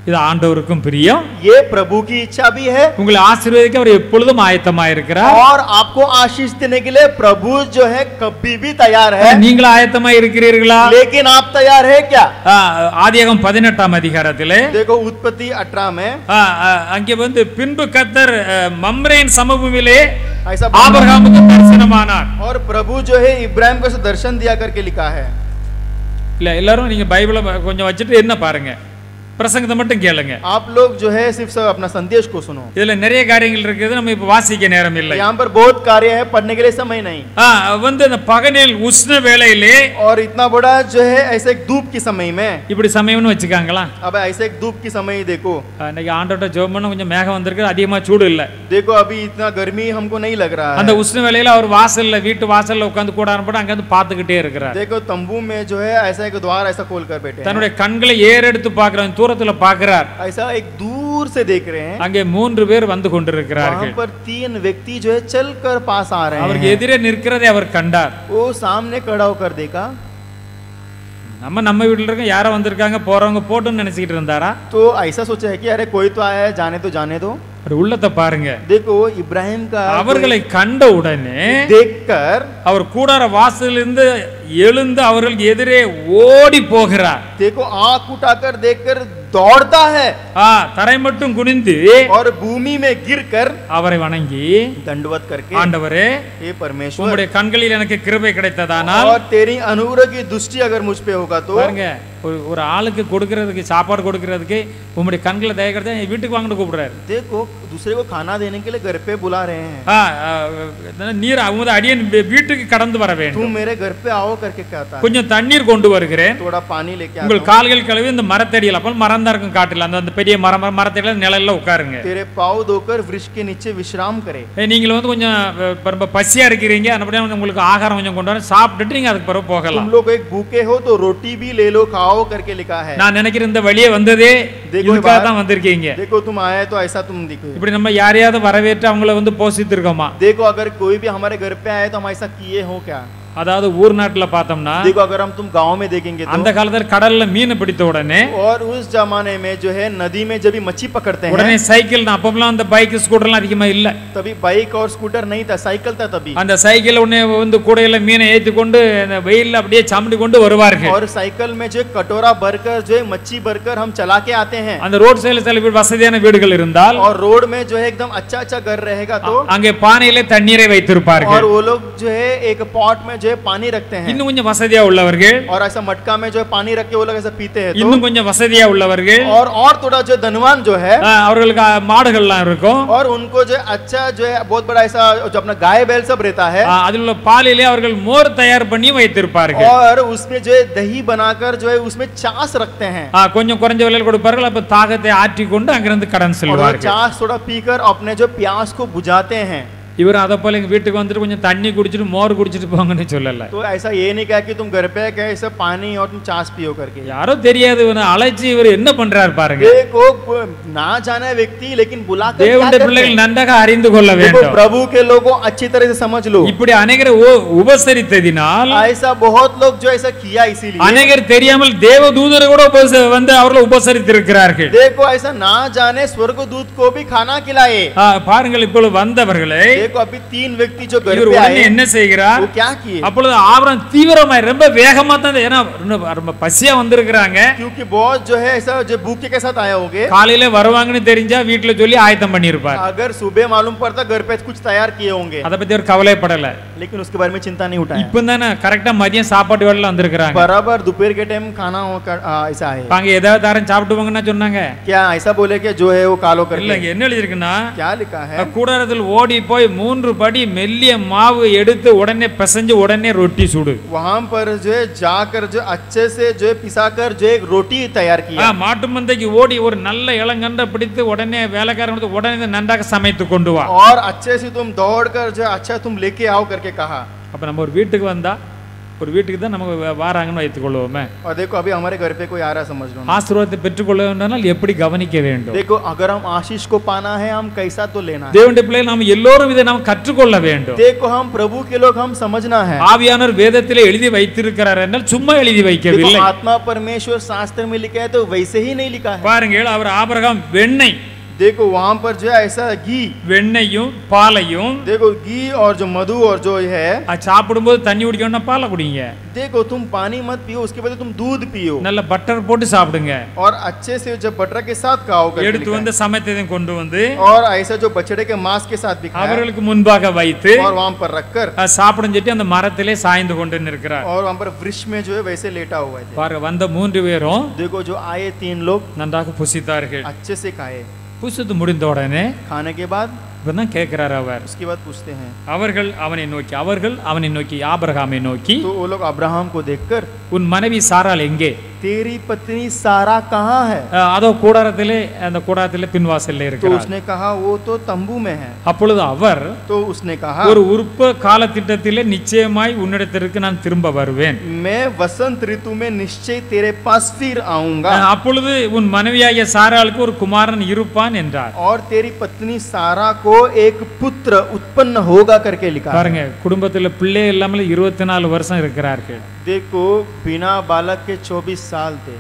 இது ஆண்டவருக்கும் பிரியம். ये प्रभु की इच्छा भी है உங்களை ஆசீர்வதிக்க அவர் எப்பொழுதும் ஆயத்தமாக இருக்கிறார். और आपको आशीष देने के लिए प्रभु जो है कभी भी तैयार है. நீங்கள் ஆயத்தமாக இருக்கிறீர்களா? लेकिन आप तैयार है क्या? ஆதியாகமம் 18ஆம் அதிகாரத்திலே देखो उत्पत्ति 18 में அங்கே வந்து பின்பு கர்த்தர் மம்ரேன் சமபூமியிலே ऐसा ஆபிரகாமுக்கு தரிசனமானார். और प्रभु जो है इब्राहिम को दर्शन दिया करके लिखा है. இல்ல எல்லாரும் நீங்க பைபிளை கொஞ்சம் வச்சுட்டு என்ன பாருங்க, பிரசங்கத்தை மட்டும் கேளுங்க. आप लोग जो है सिर्फ सब अपना संदेश को सुनो. இதுல நிறைய காரியங்கள் இருக்குது, நம்ம இப்ப வாசிக்க நேரம் இல்லை. यहाँ पर बहुत कार्य है, पढ़ने के लिए समय नहीं. வந்து அந்த பகலில் உஷ்ண வேளையிலே और इतना बड़ा जो है ऐसे एक धूप की समय में, இப்படி சமயம்னு வச்சுக்காங்களா? अब ऐसे एक धूप की समय देखो. இன்னைக்கு ஆண்டவர்ட்ட ஜெபம் பண்ண கொஞ்சம் மேகம் வந்திருக்கு, அதிகமா சூடு இல்ல. देखो अभी इतना गर्मी हमको नहीं लग रहा है. அந்த உஷ்ண வேளையில அவர் வாசல்ல வீட்டு வாசல்ல உட்கார்ந்து கூடாரம் போட்டு அங்க இருந்து பாத்துக்கிட்டே இருக்கிறார். देखो तंबू में जो है ऐसा एक द्वार ऐसा खोल कर बैठे हैं. தன்னுடைய கண்களை ஏறெடுத்து பார்க்கிறார், தூரத்துல பார்க்கிறார். ऐसा एक दूर से देख रहे हैं. அங்கே 3 பேர் வந்து கொண்டிருக்கிறார்கள். वहां पर 3 व्यक्ति जो है चलकर पास आ रहे हैं. அவருக்கு எதிரே நிற்கிறதை அவர் கண்டார். वो सामने खड़ा होकर देखा. நம்ம வீட்டுல இருக்க யாரோ வந்திருக்காங்க போறவங்க போட்டுன்னு நினைச்சிட்டு இருந்தாரா? तो ऐसा सोचा है कि अरे कोई तो आया है, जाने दो. உள்ளத்தை பாருங்க. देखो इब्राहिम का அவர்களை கண்ட உடனே देखकर அவர் கூடார வாசலிலிருந்து எழுந்து அவர்களுக்கு எதிரே ஓடி போகிறார். देखो आंख उठाकर देखकर दौड़ता है. தரை மட்டும் குனிந்து और भूमि में गिरकर அவரை வணங்கி दंडवत करके, ஆண்டவரே हे परमेश्वर, உம்முடைய கண்களில் எனக்கு கிருபை கிடைத்ததானால், और तेरी अनुग्रह की दृष्टि अगर मुझ पे होगा तो, பாருங்க ஒரு ஆளுக்கு கொடுக்கிறதுக்கு சாப்பாடு கொடுக்கிறதுக்கு உம்முடைய கண்களை தயவு கிடைச்சா என் வீட்டுக்கு வாங்கன்னு கூப்பிடுறாரு. देखो दूसरे को खाना देने के लिए घर पे बुला रहे हैं. நீர் அவங்க அடியன் வீட்டுக்கு கடந்து வர வேண்டும், तुम मेरे घर पे आओ करके कहता है. கொஞ்சம் தண்ணீர் கொண்டு வருகிறேன், थोड़ा पानी लेके உங்கள் आता हूं. கால்கள் கழுவி இந்த மரத்தடியில், அப்போ மரம் தான் இருக்கும் காட்டில், அந்த பெரிய மரத்தடியில நிழல்ல உட்காருங்க. तेरे पाँव धोकर वृक्ष के नीचे विश्राम करे. நீங்கள் வந்து கொஞ்சம் ரொம்ப பசியா இருக்கிறீங்க, அப்படியே உங்களுக்கு ஆகாரம் கொஞ்சம் கொண்டு வர சாப்பிட்டுட்டு நீங்க அதுக்கு பிறகு போகலாம். तुम लोग एक भूखे हो तो रोटी भी ले लो, खाओ करके लिखा है. நான் நினைக்கிறேன் இந்த வழியே வந்ததே இதுக்காக தான் வந்திருக்கீங்க. देखो तुम आए तो ऐसा तुम दिखो. இப்படி நம்ம யாரையாவது வரவேற்று அவங்கள வந்து போஷித்திருக்கோமா? देखो अगर कोई भी हमारे घर पे आए तो हम ऐसा किए हो क्या? அதாவது ஊர் நாட்டுல பார்த்தோம்னா, देखो अगर हम तुम गांव में देखेंगे तो, அந்த காலத்துல கடல்ல மீன் பிடித்த உடனே, और उस जमाने में जो है नदी में जब भी मच्छी पकड़ते हैं, உடனே சைக்கிள், அப்பெல்லாம் அந்த பைக் ஸ்கூட்டர்லாம் அதிகமா இல்ல, तभी बाइक और स्कूटर नहीं था, साइकिल था तभी. அந்த சைக்கிள் உடனே வந்து கூடையில மீனை ஏத்தி கொண்டு அந்த வெயில்ல அப்படியே சமடி கொண்டு வருவார்கள். और साइकिल में जो कटोरा भरकर जो है मच्छी भरकर हम चला के आते हैं. அந்த ரோட் சைடுல சில வீடு வசதியான வீடுகள் இருந்தால், और रोड में जो है एकदम अच्छा घर रहेगा तो, அங்கே பானையிலே தண்ணீரை வைத்திருப்பார்கள். और वो लोग जो है एक पॉट में जो है पानी रखते हैं. இன்னும் கொஞ்சம் வசதியா உள்ளவர்கள், और ऐसा मटका में जो है पानी रख के वो लोग ऐसा पीते हैं. இன்னும் கொஞ்சம் வசதியா உள்ளவர்கள், और थोड़ा जो धनवान जो है, அவர்களுக்கு மாடுகள்லாம் இருக்கும், और उनको जो अच्छा जो है बहुत बड़ा ऐसा जो अपना गाय बैल सब रहता है, அதில் உள்ள பாலிலே அவர்கள் மோர் தயார் பண்ணி வைத்திருப்பார்கள். और उसमें जो है दही बनाकर जो है उसमें छाछ रखते हैं. கொஞ்சம் குறைஞ்ச விலையில் கொடுப்பார்கள், அப்ப தாகத்தை ஆற்றி கொண்டு அங்கிருந்து கடன் और செல்வார்கள். छाछ थोड़ा पीकर अपने जो प्यास को बुझाते हैं. இவர் அதை போல எங்க வீட்டுக்கு வந்துட்டு கொஞ்சம் தண்ணி குடிச்சிட்டு மோர் குடிச்சிட்டு போங்கன்னு சொல்லல. तो ऐसा ये नहीं कहा कि तुम घर पे गए ऐसा पानी और तुम छाछ पियो करके. யாரோ தெரியாது அழைச்சி இவர் என்ன பண்றாரு பாருங்க. देखो ना जाने व्यक्ति लेकिन बुलाकर தேவனுடைய பிள்ளைகள் நன்றாக அறிந்து கொள்ள வேண்டும். प्रभु के लोगों अच्छी तरह से समझ लो. இப்படி अनेகரை உபசரித்ததினால், ऐसा बहुत लोग जो ऐसा किया इसीलिए, अनेகர் தெரியாமல் தேவதூதரை கூட வந்து அவர்களை உபசரித்திருக்கிறார்கள். देखो ऐसा ना जाने स्वर्गदूत को भी खाना खिलाए. பாருங்கள் இப்பொழுது வந்தவர்களை, देखो अभी 3 व्यक्ति जो घर இவர் पे உடனே आए என்ன செய்கிறார்? वो क्या किए? அப்பொழுது ஆபிரகாம் தீவிரமாய் ரொம்ப வேகமா தான், ஏன்னா ரொம்ப பசியா வந்திருக்கிறாங்க, क्योंकि बहुत जो है ऐसा जो भूखे के साथ आए होंगे. காலையில வருவாங்கன்னு தெரிஞ்சா வீட்டுல சொல்லி ஆயத்தம் பண்ணியிருப்பார். अगर सुबह मालूम पड़ता घर पे कुछ तैयार किए होंगे, அதை பத்தி ஒரு கவலைப்படல. लेकिन उसके बारे में चिंता नहीं उठाया. இப்போ தானே கரெக்டா மதியம் சாப்பாட்டு வேளையில வந்திருக்கிறாங்க. बराबर दोपहर के टाइम खाना ऐसा है. அங்க ஏதாவது தரம் சாப்பிட்டுவாங்கன்னா சொன்னாங்க. क्या ऐसा बोले कि जो है वो कालो இல்ல करके? என்ன எழுதிருக்குன்னா, क्या लिखा है? கூடாரத்தில் ஓடி போய் 3 படி மெல்லிய மாவு எடுத்து உடனே பிசைஞ்சு உடனே ரொட்டி சுடு. वहां पर जो है जाकर जो अच्छे से जो है पिसाकर जो एक रोटी तैयार किया. மாட்டு மந்தைக்கு ஓடி ஒரு நல்ல இளங்கன்றை பிடித்து உடனே வேலைக்காரன் உடனே நன்றாக சமைத்து கொண்டு வா. और अच्छे से तुम दौड़कर जो अच्छा तुम लेके आओ करके कहा. அப்ப நம்ம ஒரு வீட்டுக்கு வந்தா ஒரு வீட்டுக்கு தான் நமக்கு வாராங்கன்னு வைத்துக்கொள்வோமே. और देखो अभी हमारे घर पे कोई आ रहा है, समझ लो ना। ஆசீர்வாதத்தை பெற்றுக்கொள்ள வேண்டுமானால் எப்படி கவனிக்க வேண்டும்? देखो अगर हम आशीष को पाना है, हम कैसा तो लेना है। தேவனுடைய பிள்ளைகள் நாம் எல்லோரும் இதை நாம் கற்றுக்கொள்ள வேண்டும். देखो हम प्रभु के लोग, हम समझना है। ஆவியானவர் வேதத்திலே எழுதி வைத்திருக்கிறார் என்றால் சும்மா எழுதி வைக்கவில்லை. देखो आत्मा परमेश्वर शास्त्र में लिखा है तो वैसे ही नहीं लिखा है। பாருங்கள், அவர் ஆபிரகாம் வெண்ணெய், देखो वहां पर जो है ऐसा घी, வெண்ணையும் பாலையும், देखो घी और जो मधु और जो है, அது சாப்பிடும்போது தண்ணி குடிக்கணும்னா பாலை குடிங்க, देखो तुम पानी मत पियो, उसके बदले तुम दूध पियो நல்ல பட்டர் போட்டு சாப்பிடுங்க, और अच्छे से जब बटर के साथ खाओ करके எடுத்து लिखा வந்து சமைத்ததையும் கொண்டு வந்து है। और ऐसा जो बछड़े के मांस के साथ भी खाया அவர்களுக்கு முன்பாக வைத்து और वहां पर रखकर சாப்பிடும் சொல்லி அந்த மரத்திலே சாய்ந்து கொண்டு நிற்கிறார். और वहां पर वृक्ष में जो है वैसे लेटा हुआ है। பாருங்க, வந்த 3 பேரும் देखो जो आए 3 लोग நன்றாக புசித்தார்கள். अच्छे से खाए, புசித்து முடிந்த உடனே खाने के बाद இப்பதான் கேட்கிறார் அவர். उसके बाद पूछते हैं, அவர்கள் அவனை நோக்கி ஆபிரகாமை நோக்கி, तो वो लोग अब्राहम को देखकर, உன் மனைவி சாராள் எங்கே? तेरी पत्नी सारा कहाँ है? அதோ அந்த கூடாரத்திலே பின்வாசல்ல तो இருக்கிறார். उसने कहा वो तो तंबू में है। அப்பொழுது அவர், तो उसने कहा ஒரு உற்ப காலத்திட்டத்திலே நிச்சயமாய் உன்னிடத்திற்கு நான் திரும்ப வருவேன், मैं वसंत ऋतु में निश्चय तेरे पास फिर आऊंगा அப்பொழுது உன் மனைவியாகிய சாராளுக்கு ஒரு குமாரன் இருப்பான் என்றார். और तेरी पत्नी सारा को एक पुत्र उत्पन्न होगा करके लिखा है। பாருங்க, குடும்பத்துல பிள்ளை இல்லாமல் 24 வருஷம் இருக்கிறார்கள். देखो बिना बालक के 24 साल थे।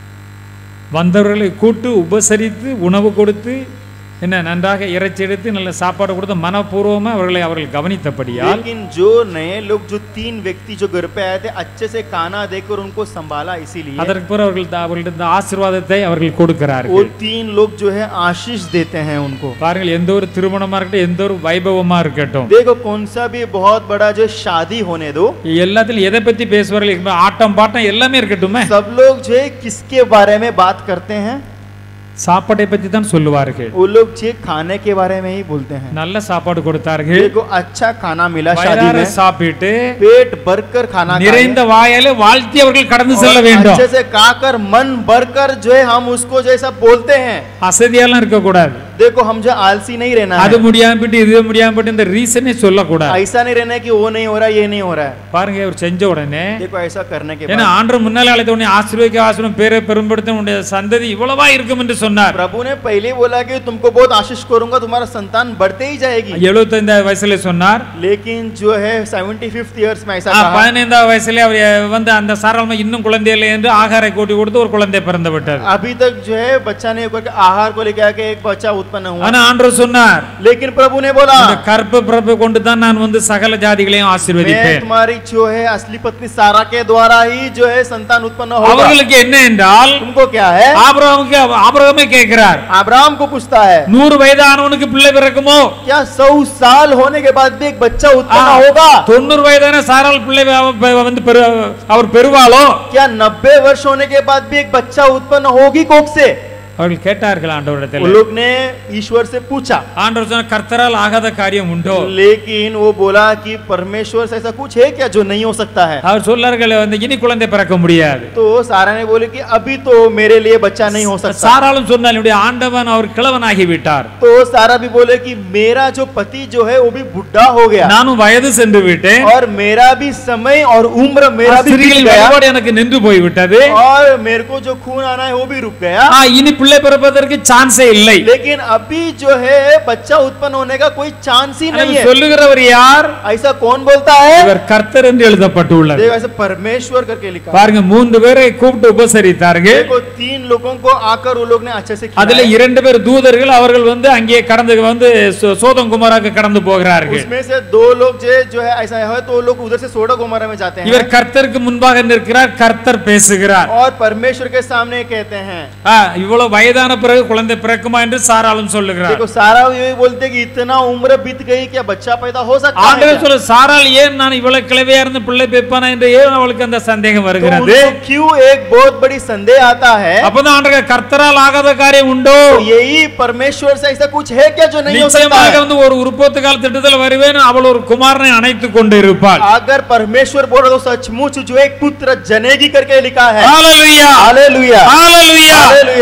வந்தவர்களை கூட்டு உபசரித்து உணவு கொடுத்து என்ன நன்றாக இறைச்சி எடுத்து நல்ல சாப்பாடு கொடுத்து மனப்பூர்வமா அவர்கள் கவனித்தபடியால், लेकिन जो नए लोग, जो 3 व्यक्ति जो घर पे आए थे, अच्छे से खाना देकर उनको संभाला, इसीलिए அதற்கு பிறகு அவர்களுடைய ஆசீர்வாதத்தை அவர்கள் वो கொடுக்கிறார்கள். 3 लोग जो है आशीष देते हैं उनको। பாருங்கள், எந்த ஒரு திருமணமா இருக்கட்டும், எந்த ஒரு வைபவமா இருக்கட்டும், देखो कौन सा भी बहुत बड़ा जो शादी होने दो, எல்லாத்திலும் எதை பத்தி பேசுவார்கள்? ஆட்டம் பாட்டம் எல்லாமே இருக்கட்டுமே, सब लोग जो है किसके बारे में बात करते हैं? சாப்பாட்டை பத்தி தான் சொல்லுவார்கள். वो लोग जो खाने के बारे में ही बोलते हैं। நல்ல சாப்பாடு கொடுத்தார்கள், देखो अच्छा खाना मिला शादी வயிறார में, சாப்பிட்டு पेट भरकर खाना நிறைந்த வாயாலே வாழ்த்தி அவர்கள் கடந்து செல்ல खाए, வேண்டும். अच्छे से खाकर मन भरकर जो है हम उसको जैसा बोलते हैं। அசதியெல்லாம் இருக்க கூடாது. देखो हम जो आलसी नहीं रहना அது है, முடியாம போயிட்டு இது முடியாம போயிட்டு இந்த ரீசனே சொல்லக்கூடாது. ऐसा नहीं रहना है कि वो नहीं हो रहा, ये नहीं हो रहा है। பாருங்க, அவர் செஞ்ச உடனே, देखो ऐसा करने के ஏன்னா बाद ஆண்டவர் முன்னாலே அழைத்த உடனே ஆசீர்வதிக்க பேரை பெரும்படுத்த உடைய சந்ததி இவ்வளவா இருக்கும் என்று சொன்னார். प्रभु ने पहले बोला कि तुमको बहुत आशीष करूंगा, तुम्हारा संतान बढ़ते ही जाएगी। 75 வயசுல சொன்னார். लेकिन जो है 75th ईयर्स में ऐसा कहा। 15 வயசுல அவர் வந்து அந்த சாராளமா இன்னும் குழந்தை இல்லை என்று ஆகாரை கூட்டி கொடுத்து ஒரு குழந்தை பிறந்து விட்டது. अभी तक जो है बच्चा नहीं होकर आहार को लेकर आके एक बच्चा उत्पन्न हुआ। ஆனா ஆண்டவர் சொன்னார், लेकिन प्रभु ने बोला இந்த கற்ப பிறப்பு கொண்டு தான் நான் வந்து சகல ஜாதிகளையும் मैं ஆசீர்வதிப்பேன். तुम्हारी जो है असली पत्नी सारा के द्वारा ही जो है संतान उत्पन्न होगा। அவர்களுக்கு என்ன என்றால், तुमको क्या है? ஆபிரகாமே கேட்கிறார், अब्राहम को पूछता है 100 வயதானவனுக்கு பிள்ளை பிறக்குமோ? क्या 100 साल होने के बाद भी एक बच्चा उत्पन्न होगा? 90 வயதான சாராள் பிள்ளை வந்து அவர் பெறுவாளோ? क्या 90 वर्ष होने के बाद भी एक बच्चा उत्पन्न होगी कोख से? அவர்கள் கேட்டார்கள் वो ஆண்டவரிடத்தில். लोग ने ईश्वर से पूछा, ஆண்டவர் சொன்னார், கர்த்தரால் ஆகாத காரியம் உண்டோ? लेकिन वो बोला कि परमेश्वर से ऐसा कुछ है क्या जो नहीं हो सकता है? அவர் சொல்லார்கள், வந்து இனி குழந்தை பிறக்க முடியாது. तो सारा ने बोले कि अभी तो मेरे लिए बच्चा नहीं हो सकता। சாராளும் சொன்னாள், என்னுடைய ஆண்டவன் அவர் கிழவனாகி விட்டார், तो सारा भी बोले कि मेरा जो पति जो है वो भी बुढ़ा हो गया நானும் வயது சென்று விட்டேன், और मेरा भी समय और उम्र मेरा भी बीत ஸ்திரீகளின் गया வழிபாடு எனக்கு நின்று போய் விட்டது, और मेरे को जो खून आना है वो भी रुक गया। இனி பிள்ளை பிறப்பதற்கு சான்ஸே இல்லை. लेकिन अभी जो है बच्चा उत्पन्न होने का कोई चांस ही नहीं है। சொல்லுகிறவர் யார்? ऐसा कौन बोलता है? இவர் கர்த்தர் என்று எழுதப்பட்டுள்ளது. देखो ऐसे परमेश्वर करके लिखा है। பாருங்க, 3 பேரை கூப்பிட்டு உபசரித்தார்கள். देखो 3 लोगों को आकर वो लोग ने अच्छे से அதுல खिलाया। 2 பேர் தூதர்கள், அவர்கள் வந்து அங்கே கடந்து வந்து சோதம் குமாராக்கு கடந்து போகிறார்கள். उसमें से 2 लोग जो है ऐसा है तो वो लोग उधर से सोडो गोमोरा में जाते हैं இவர் கர்த்தருக்கு முன்பாக நிற்கிறார், கர்த்தர் பேசுகிறார். और परमेश्वर के सामने कहते हैं। இவ்வளவு வயதான பிறகு குழந்தை பிறக்குமா என்று சாராளும் சொல்லுகிறார். देखो सारा ये बोलते कि इतना उम्र बीत गई, क्या बच्चा पैदा हो सकता है? ஆண்டவர் சொல்ல, சாராள் ஏன் நான் இவ்வளவு கிழவியா இருந்து பிள்ளை பெப்பானா என்று ஏன் அவளுக்கு அந்த சந்தேகம் வருகிறது? तो क्यों एक बहुत बड़ी संदेह आता है? அப்பதான் ஆண்டவர், கர்த்தரால் ஆகாத காரியம் உண்டோ? तो यही परमेश्वर से ऐसा कुछ है क्या जो नहीं हो सकता நிச்சயமாக है? வந்து ஒரு உற்பத்தி கால திட்டத்தில் வருவேன், அவள் ஒரு குமாரனை அணைத்துக் கொண்டு இருப்பாள். अगर परमेश्वर बोल रहा तो सचमुच जो एक पुत्र जनेगी करके लिखा है। ஹalleluya, हालेलुया, ஹalleluya. हालेलुया।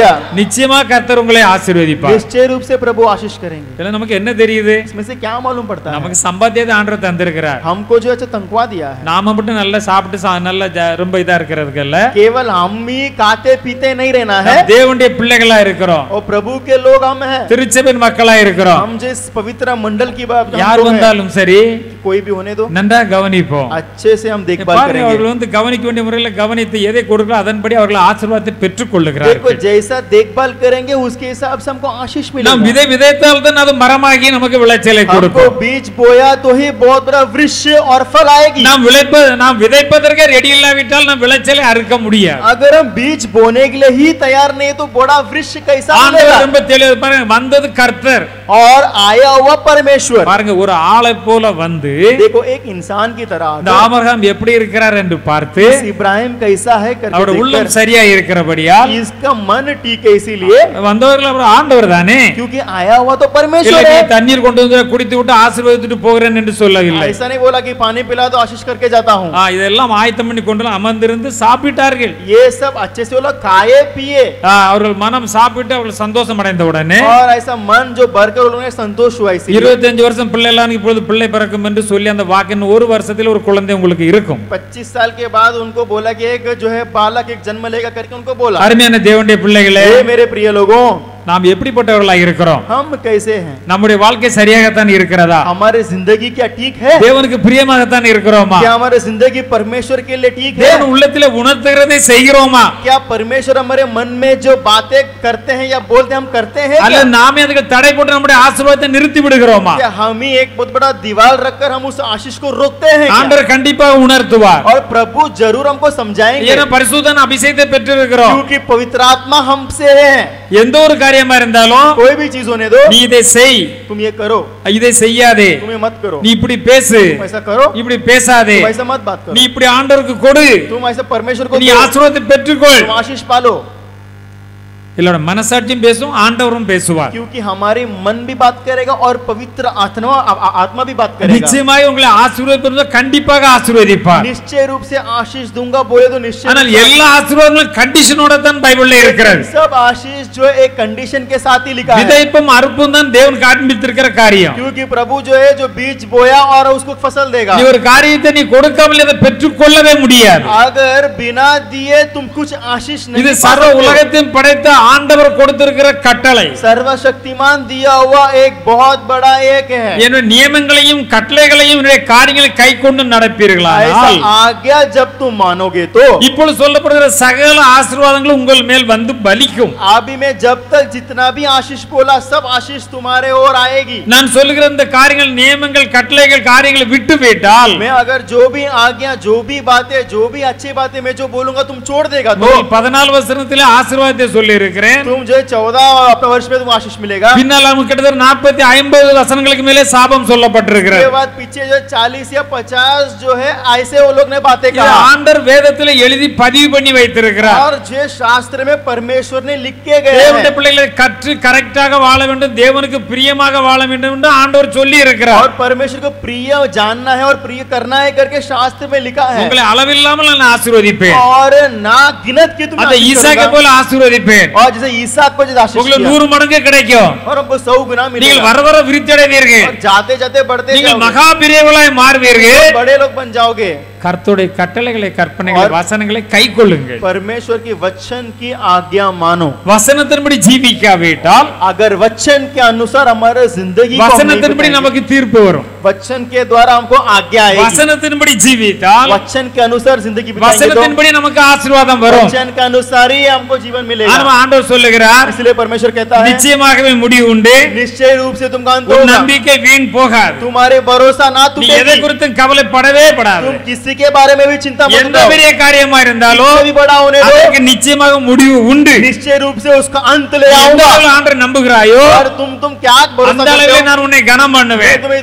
நிச்சயமா கர்த்தர் உங்களை ஆசீர்வதிப்பார். निश्चय रूप से प्रभु आशीष करेंगे. இதெல்லாம் நமக்கு என்ன தெரியுது? इसमें से क्या मालूम पड़ता है? நமக்கு சம்பாத்தியத்தை ஆண்டவர் தந்திருக்கிறார். हमको जो अच्छा तनख्वाह दिया है. நாம மட்டும் நல்லா சாப்பிட்டு நல்லா ரொம்ப இதா இருக்கிறதுக்கு இல்ல, केवल हम ही खाते पीते नहीं रहना है. தேவனுடைய பிள்ளைகளா இருக்கிறோம், और प्रभु के लोग हम हैं. திருச்சபையின் மக்களா இருக்கிறோம். हम जिस पवित्र मंडल की बात யார் வந்தாலும் சரி कोई भी होने दो, நன்றா கவனிப்போம். अच्छे से हम देखभाल பாருங்க, करेंगे. அவர்கள் வந்து கவனிக்க வேண்டிய முறையில் கவனித்து எதை கொடுக்கிறோம் அதன்படி அவர்கள் ஆசீர்வாதத்தை பெற்றுக் देखो கொள்ளுகிறார்கள். जैसा देखभाल करेंगे उसके हिसाब से हमको आशीष நாம் मिलेगा. விதை விதைத்தால் தான் அது மரமாகி நமக்கு விளைச்சலை हमको கொடுக்கும். बीज बोया तो ही बहुत बड़ा वृक्ष और फल आएगी. நாம் விதைப்பதற்கு ரெடி இல்லாவிட்டால் நாம் விளைச்சலை அறுக்க முடியாது. अगर हम बीज बोने के लिए ही तैयार नहीं तो बड़ा वृक्ष कैसा ஆண்டவர் मिलेगा? ரொம்ப தெளிவா பாருங்க, வந்தது கர்த்தர். और आया हुआ परमेश्वर. பாருங்க, ஒரு ஆளை போல வந்து देखो एक इंसान की तरह இந்த ஆபிரகாம் எப்படி இருக்கிறார் என்று பார்த்து इस इब्राहिम कैसा है करके அவருடைய உள்ளம் देखकर, சரியா இருக்கிறபடியால் इसका मन ठीक है इसीलिए வந்தவர்கள் அவர் ஆண்டவர் தானே. क्योंकि आया हुआ तो இல்லை, परमेश्वर நீ है. தண்ணீர் கொண்டு வந்து குடித்து விட்டு ஆசீர்வதித்துட்டு போகிறேன் என்று சொல்லவில்லை. ऐसा नहीं बोला कि पानी पिला तो आशीष करके जाता हूँ. இதெல்லாம் ஆயத்தம் பண்ணி கொண்டு அமர்ந்திருந்து சாப்பிட்டார்கள். ये सब अच्छे से बोला खाए पिए. அவர்கள் மனம் சாப்பிட்டு அவர்கள் சந்தோஷம் அடைந்த உடனே और ऐसा मन जो भरकर उन्होंने संतोष हुआ. इसीलिए 25 வருஷம் பிள்ளை எல்லாம் இப்பொழுது பிள்ளை பிறக்கும் என்று சொல்லி அந்த வாக்கின் ஒரு வருஷத்தில் ஒரு குழந்தை உங்களுக்கு இருக்கும். 25 साल के बाद उनको बोला कि एक जो है बालक एक जन्म लेगा करके उनको बोला. அருமையான தேவனுடைய பிள்ளைகளே, हे मेरे प्रिय लोगों, நாம் எப்படிப்பட்டவர்களாக இருக்கிறோம்? हम कैसे हैं? நம்முடைய வாழ்க்கை சரியாகத்தான் இருக்கிறதா? हमारी जिंदगी क्या ठीक है? தேவனுக்கு பிரியமாகத்தான் இருக்கிறோமா? क्या हमारी जिंदगी परमेश्वर के लिए ठीक है? தேவன் உள்ளத்திலே உணர்த்துகிறதை செய்கிறோமா? क्या परमेश्वर हमारे मन में जो बातें करते हैं या बोलते हैं हम करते हैं அல்ல क्या? நாமே அதுக்கு தடை போட்டு நம்முடைய ஆசீர்வாதத்தை நிறுத்தி விடுகிறோமா? क्या हम ही एक बहुत बड़ा दीवार रखकर हम उस आशीष को रोकते हैं क्या? ஆண்டவர் கண்டிப்பாக உணர்த்துவார். और प्रभु जरूर हमको समझाएंगे ஏன்னா பரிசுத்தன் அபிஷேகத்தை பெற்றிருக்கிறோம். क्योंकि पवित्र आत्मा हमसे है. எந்த ஒரு காரியமா இருந்தாலும் कोई भी चीज होने दो, நீ இதை செய், तुम ये करो, இதை செய்யாதே, तुम ये मत करो, நீ இப்படி பேசு, तुम ऐसा करो, இப்படி பேசாதே, तुम ऐसा मत बात நீ करो, இப்படி ஆண்டவருக்கு கொடு, तुम ऐसा परमेश्वर को நீ दो, ஆசீர்வாதத்தை பெற்றுக்கொள். तुम आशीष पालो. இல்ல மனசாட்சியும் பேசும், ஆண்டவரும் பேசுவார். क्योंकि हमारी मन भी बात करेगा और पवित्र आत्मा भी बात करेगा. நிச்சயமாய் உங்களை ஆசீர்வதிப்பது கண்டிப்பாக ஆசீர்வதிப்பார். निश्चय रूप से आशीष दूंगा बोले तो निश्चय. ஆனால் எல்லா ஆசீர்வாதங்களும் கண்டிஷனோட தான் பைபிள்ல இருக்கிறது. सब आशीष जो एक कंडीशन के साथ ही लिखा है. விதைப்பும் அறுப்பும் தான் தேவன் காண்பித்திருக்கிற காரியம். क्योंकि प्रभु जो है जो बीज बोया और उसको फसल देगा. நீ ஒரு காரியத்தை நீ கொடுக்காமல் அதை பெற்றுக்கொள்ளவே முடியாது. अगर बिना दिए तुम कुछ आशीष नहीं இது पा சர்வ सकते. உலகத்தையும் படைத்த ஆண்டவர் கொடுத்திருக்கிற கட்டளை. सर्वशक्तिमान दिया हुआ एक बहुत बड़ा एक है. என்னுடைய நியமங்களையும் கட்டளைகளையும் என்னுடைய காரியங்களை கைக்கொண்டு நடப்பீர்களானால் ऐसा आज्ञा जब तुम मानोगे तो இப்பொழுது சொல்லப்படுகிற சகல ஆசீர்வாதங்களும் உங்கள் மேல் வந்து பலிக்கும். अभी में जब तक जितना भी आशीष बोला सब आशीष तुम्हारे ओर आएगी. நான் சொல்லுகிற இந்த காரியங்கள் நியமங்கள் கட்டளைகள் காரியங்களை விட்டு விட்டால் मैं अगर जो भी आज्ञा जो भी बातें जो भी अच्छी बातें मैं जो बोलूंगा तुम छोड़ देगा तो 14 வசனத்திலே ஆசீர்வாதத்தை சொல்லி இருக்கிறேன். तुम जो 14 अपने वर्ष में तुम आशीष मिलेगा. பின்னால் நமக்கு கிட்டத்தட்ட 40-50 வசனங்களுக்கு மேலே சாபம் சொல்லப்பட்டிருக்கிறது. उसके बाद पीछे जो 40 या 50 जो है ऐसे वो लोग ने बातें இது कहा ஆண்டவர் வேதத்திலே எழுதி பதிவு பண்ணி வைத்திருக்கிறார். और जो शास्त्र में परमेश्वर ने लिख के गए தேவனுடைய हैं பிள்ளைகளை கற்று கரெக்டாக வாழ வேண்டும், தேவனுக்கு பிரியமாக வாழ வேண்டும் என்று ஆண்டவர் சொல்லி இருக்கிறார். और परमेश्वर को प्रिय जानना है और प्रिय करना है करके शास्त्र में लिखा है. உங்களை அளவில்லாமல் நான் ஆசீர்வதிப்பேன். और ना गिनत की तुम அந்த ஈசாக்கை போல ஆசீர்வதிப்பேன். और जैसे ईसाक को जो आशीष உங்களுக்கு किया 100 மடங்கு கிடைக்கும். और हमको 100 गुना நீங்கள் मिलेगा. வர வர விருத்தியடைவீர்கள். और जाते जाते बढ़ते நீங்கள் जाओगे. மகா பெரியவர்களாய் மாறுவீர்கள். बड़े लोग बन जाओगे. கர்த்தருடைய கட்டளைகளை கற்பனைகளை और வசனங்களை கைக்கொள்ளுங்கள். परमेश्वर की वचन की आज्ञा मानो. வசனத்தின்படி ஜீவிக்காவிட்டால் अगर वचन के अनुसार हमारे जिंदगी को हम नहीं வசனத்தின்படி बिताएंगे, நமக்கு தீர்ப்பு வரும். वचन के द्वारा हमको आज्ञा आएगी. வசனத்தின்படி ஜீவித்தால் वचन के अनुसार जिंदगी बिताएंगे तो வசனத்தின்படி நமக்கு ஆசீர்வாதம் வரும். वचन के अनुसार ही हमको जीवन मिलेगा. ஆனா ஆண்டவர் சொல்லுகிறார், इसलिए परमेश्वर कहता है நிச்சயமாகவே முடிவு உண்டு, निश्चय रूप से तुमका अंत உன் होगा. நம்பிக்கை வீண் போகாது. तुम्हारे भरोसा ना நீ எதை टूटेगी. குறித்தும் கவலைப்படவே படாது. तुम किसी के बारे में भी चिंता मत எந்த करो. பெரிய காரியமா இருந்தாலும் कितना भी बड़ा होने दो, அதற்கு நிச்சயமாக முடிவு உண்டு. निश्चय रूप से उसका अंत ले எந்த आऊंगा. அளவு ஆண்டவரை நம்புகிறாயோ और तुम क्या भरोसा அந்த करते அளவிலே हो? நான் உன்னை கனம் मैं பண்ணுவேன். तुम्हें इतना जो है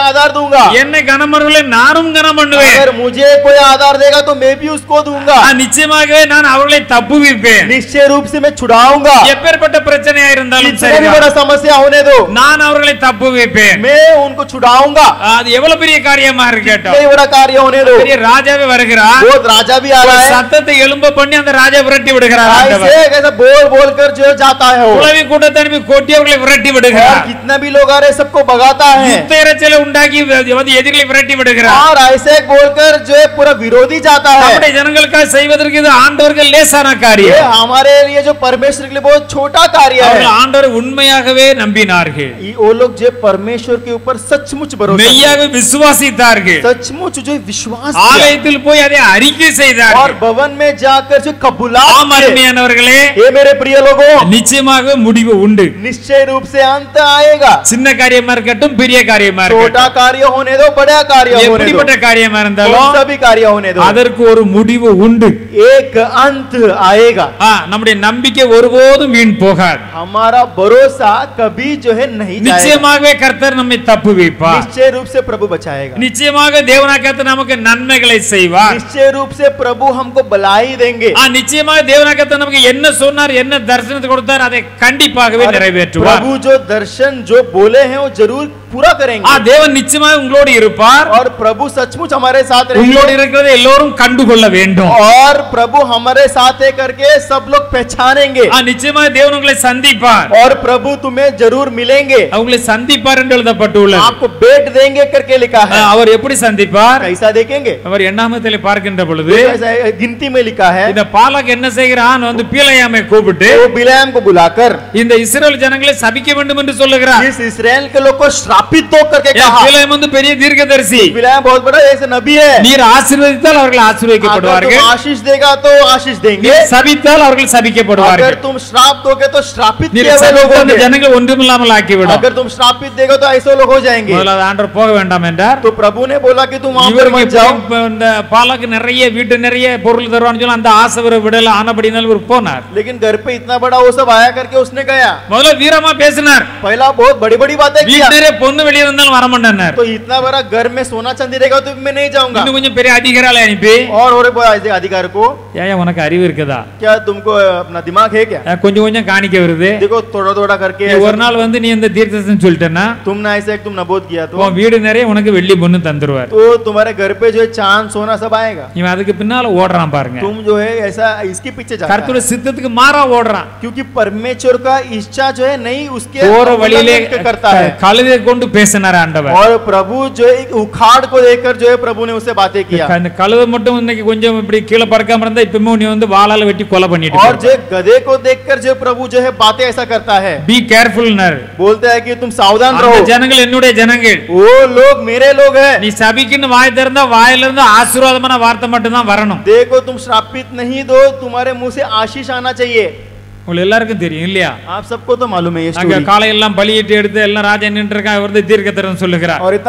आधार दूंगा, என்னை கனம் பண்ணுவீர்களே நானும் கனம் பண்ணுவேன். अगर मुझे कोई आधार देगा तो मैं भी उसको दूंगा, நிச்சயமாகவே நான் அவர்களை தப்புவிப்பேன். निश्चय रूप से मैं छुड़ाऊंगा, எப்பேற்பட்ட பிரச்சனையா இருந்தாலும் कितने भी சரி, बड़ा समस्या होने दो, நான் அவர்களை தப்புவிப்பேன். मैं उनको छुड़ाऊंगा। அது எவ்வளவு பெரிய காரியமா இருக்கட்டும். कितने बड़ा कार्य होने दो, பெரிய ராஜாவே வருகிறார், वो राजा भी आ रहा है, சத்தத்தை எழும்ப பண்ணி அந்த ராஜா விரட்டி விடுகிறார். ஆண்டவர் ऐसे कैसे बोल बोल कर जो जाता है वो, உலவி கூட்டத்தை அனுப்பி கொட்டி அவர்களை விரட்டி और விடுகிறார். कितना भी लोग आ रहे सबको भगाता है, யுத்த இரைச்சலை உண்டாக்கி வந்து எதிரிகளை விரட்டி விடுகிறார். और ऐसे बोलकर जो है पूरा विरोधी जाता है। நம்முடைய ஜனங்களுக்காக செய்வதற்கு இது ஆண்டவருக்கு லேசான ये காரியம். हमारे लिए जो परमेश्वर के लिए बहुत छोटा कार्य அவர்கள் है। ஆண்டவரை உண்மையாகவே நம்பினார்கள், वो लोग जो परमेश्वर के ऊपर सचमुच भरोसा, மெய்யாக விசுவாசித்தார்கள், सचमुच जो विश्वास किया, ஆலயத்தில் போய் அதை அறிக்கை और செய்தார்கள். भवन में जाकर जो कबूलात ஆம் किए। அருமையானவர்களே, ये मेरे प्रिय लोगों, நிச்சயமாக முடிவு உண்டு. निश्चय रूप से अंत आएगा। சின்ன காரியமா இருக்கட்டும், பெரிய காரியமா छोटा இருக்கட்டும், कार्य होने दो, बड़ा कार्य होने दो, எப்படிப்பட்ட காரியமா कौन இருந்தாலும் सा भी कार्य होने दो, அதற்கு ஒரு முடிவு உண்டு. एक अंत आएगा। நம்முடைய நம்பிக்கை ஒருபோதும் வீண் போகாது. हमारा भरोसा कभी जो है नहीं जाएगा। நிச்சயமாகவே கர்த்தர் நம்மை தப்புவிப்பார். निश्चय रूप से प्रभु बचाएगा। நிச்சயமாக தேவனாகிய கர்த்தர் நமக்கு நன்மைகளை செய்வார். निश्चय रूप से प्रभु हमको भलाई देंगे। நிச்சயமாக தேவனாகிய கர்த்தர் நமக்கு என்ன சொன்னார், என்ன தரிசனத்தை கொடுத்தார், அதை கண்டிப்பாகவே और நிறைவேற்றுவார். प्रभु जो दर्शन जो बोले हैं वो जरूर पूरा करेंगे। தேவன் நிச்சயமாக உங்களோடு இருப்பார். और प्रभु सचमुच हमारे साथ உங்களோடு रहेंगे, இருக்கிறதை எல்லோரும் கண்டுகொள்ள வேண்டும். और प्रभु हमारे साथ है करके सब लोग पहचानेंगे, நிச்சயமாக தேவன் உங்களை சந்திப்பார். और प्रभु तुम्हें जरूर मिलेंगे, உங்களை சந்திப்பார் என்று எழுதப்பட்டுள்ளது. आपको भेंट देंगे करके लिखा है। அவர் எப்படி சந்திப்பார்? कैसा देखेंगे? அவர் எண்ணாமத்திலே பார்க்கின்ற பொழுது ऐसा गिनती में लिखा है, இந்த பாலாக் என்ன செய்கிறான், வந்து பீலையாமை கூப்பிட்டு वो बिलाम को बुलाकर இந்த இஸ்ரவேல் ஜனங்களை சபிக்க வேண்டும் என்று சொல்லுகிறார். इस इस्राएल के लोग को श्रापित तो करके कहा। பீலையாம் வந்து பெரிய தீர்க்கதரிசி. बिलाम बहुत बड़ा ऐसे नबी है, நீர் ஆசீர்வதித்தால் அவர்கள் अगर ஆசீர்வதிக்கப்படுவார்கள், तुम आशीष देगा तो आशीष देंगे, நீர் சபித்தால் அவர்கள் अगर சபிக்கப்படுவார்கள். तुम श्राप दोगे तो श्रापित நீர் किए हुए लोग சபித்தால் அந்த होंगे, ஜனங்கள் ஒன்றுமில்லாமல் ஆக்கிவிடும். अगर तुम श्रापित देगा तो ऐसे लोग हो जाएंगे। முதலாவது ஆண்டவர் போக வேண்டாம் என்றார். तो प्रभु ने बोला कि तुम वहां पर இவருக்கு मत जाओ। இப்ப இந்த பாலாக்கு நிறைய வீட்டு நிறைய பொருள் தருவான்னு சொல்லி அந்த ஆசை விடல ஆனபடினால இவர் போனார். लेकिन घर पे इतना बड़ा वो सब आया करके उसने गया, முதல்ல வீரமா பேசினார். पहला बहुत बड़ी बड़ी बातें किया, வீட்டு நிறைய பொண்ணு வெளியே இருந்தாலும் வர மாட்டேன்னார். तो इतना बड़ा घर में सोना चांदी रहेगा तो मैं नहीं जाऊंगा। இன்னும் கொஞ்சம் பெரிய அதிகாரிகளை அனுப்பி, और ऐसे अधिकार को, ஏன் உனக்கு அறிவு இருக்குதா, क्या तुमको अपना दिमाग है क्या? கொஞ்சம் கொஞ்சம் காணிக்க வருது, देखो थोड़ा थोड़ा करके நீ ஒரு நாள் வந்து நீ இந்த தீர்க்கதரிசனம் சொல்லிட்டேன்னா तुमने ऐसे तुम नबोध किया तो உன் வீடு நிறைய உனக்கு வெள்ளி பொண்ணு தந்துருவார். तुम्हारे घर पे जो है चांद सोना सब आएगा। இவன் அதுக்கு பின்னால ஓடுறான் பாருங்க. तुम जो है ऐसा इसके पीछे जाता கர்த்தருடைய है, சித்தத்துக்கு மாறா ஓடுறான். क्योंकि परमेश्वर का इच्छा जो है नहीं उसके போற வழியிலே उल्लंघन करता है। கழுதை கொண்டு பேசினார் ஆண்டவர். और प्रभु जो एक उखाड़ को देखकर जो है प्रभु ने उससे बातें किया, அந்த கழுதை மட்டும் இன்னைக்கு கொஞ்சம் இப்படி கீழே பறக்காம இருந்தா இப்பமே நீ வந்து வாளால வெட்டி கொலை பண்ணிட்டு और जो गधे को देखकर जो प्रभु जो है बातें ऐसा करता है, பி கேர்ஃபுல்னர். बोलता है कि तुम सावधान அந்த रहो, ஜனங்கள் என்னுடைய ஜனங்கள். वो लोग मेरे लोग हैं। நீ சபிக்குன்னு வாய் திறந்தா வாயில இருந்து ஆசீர்வாதமான வார்த்தை மட்டும் தான் வரணும். देखो तुम श्रापित नहीं दो, तुम्हारे मुंह से आशीष आना चाहिए। உங்களுக்கு எல்லாருக்கும் தெரியும் இல்லையா? आप सबको तो मालूम है ये அங்க स्टोरी। காலையெல்லாம் பலியிட்டு எடுத்து எல்லாம் ராஜா நின்று இருக்கான், இவர் தீர்க்கதரிசனம் சொல்லுகிறார். और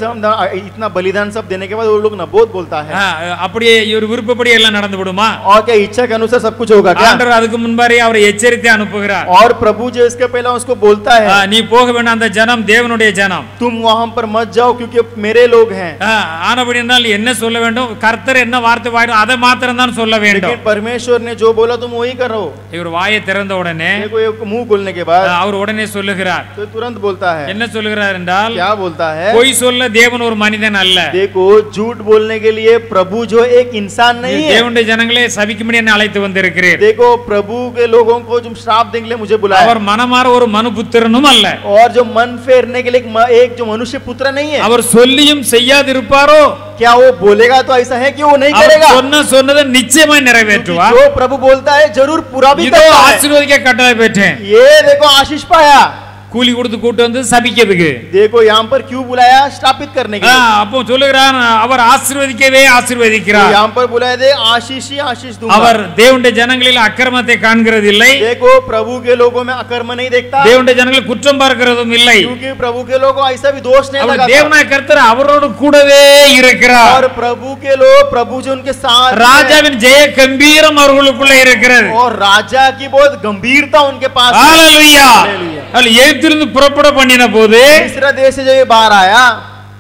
इतना बलिदान सब देने के बाद वो लोग नबोध बोलता है, அப்படியே இவர் விருப்பப்படி எல்லாம் நடந்து விடுமா? और क्या इच्छा के अनुसार सब कुछ होगा क्या? ஆண்டவர் அதுக்கு முன்பாரே அவரை எச்சரித்து அனுப்புகிறார். और प्रभु जो इसके पहले उसको बोलता है, நீ போக வேண்டாம், அந்த ஜனம் தேவனுடைய ஜனம். तुम वहां पर मत जाओ क्योंकि मेरे लोग हैं। ஆனபடினால் என்ன சொல்ல வேண்டும், கர்த்தர் என்ன வார்த்தை வாயிடும் அதை மாத்திரம் தான் சொல்ல வேண்டும். लेकिन परमेश्वर ने जो बोला तुम वही करो। இவர் வாயை திறந்த உடனே देखो ये मुंह खोलने के बाद அவர் உடனே சொல்லுகிறார். तो तुरंत बोलता है, என்ன சொல்லுகிறார் என்றால், क्या बोलता है? பொய் சொல்ல தேவன் ஒரு மனிதன் அல்ல. देखो झूठ बोलने के लिए प्रभु जो एक इंसान नहीं है। தேவனுடைய ஜனங்களே சபிக்கும்படி என்னை அழைத்து வந்திருக்கிறீர். देखो प्रभु के लोगों को जो श्राप देने के लिए मुझे बुलाया, அவர் மனமாற ஒரு மனுபுத்திரனும் அல்ல. और जो मन फेरने के लिए एक जो मनुष्य पुत्र नहीं है। அவர் சொல்லியும் செய்யாதிருப்பாரோ? क्या वो बोलेगा तो ऐसा है कि वो नहीं அவர் करेगा? சொன்னதை நிச்சயமாய் நிறைவேற்றுவார். जो प्रभु बोलता है जरूर पूरा भी இதோ करता है। ஆசீர்வதிக்க கட்டளை பெற்றேன். ये देखो आशीष पाया, கூலி கொடுத்து கூட்டு வந்து சபிக்கிறதுக்கு. देखो यहाँ पर क्यों बुलाया? स्थापित करने के लिए। அப்போ சொல்லுகிறான், அவர் ஆசீர்வதிக்கவே ஆசீர்வதிக்கிறார். यहाँ पर बुलाया दे आशीष ही आशीष दूंगा। அவர் தேவனுடைய ஜனங்களில் அக்கிரமத்தை காண்கிறதில்லை, देखो प्रभु के लोगों में अकर्म नहीं देखता, தேவனுடைய ஜனங்களை குற்றம் பார்க்கிறதும் இல்லை. क्योंकि प्रभु के लोगों को ऐसा भी दोष नहीं அவர் लगाता। தேவனாய் கர்த்தர் அவரோடு கூடவே இருக்கிறார். और प्रभु के लोग, प्रभु जो उनके साथ है, ராஜாவின் ஜெய கம்பீரம் அவர்களுக்குள்ளே இருக்கிறது. और राजा की बहुत गंभीरता उनके पास है। ஹalleluya. Hallelujah. எகிப்திலிருந்து புறப்பட பண்ணின போது मिस्र देश से जब ये बाहर आया,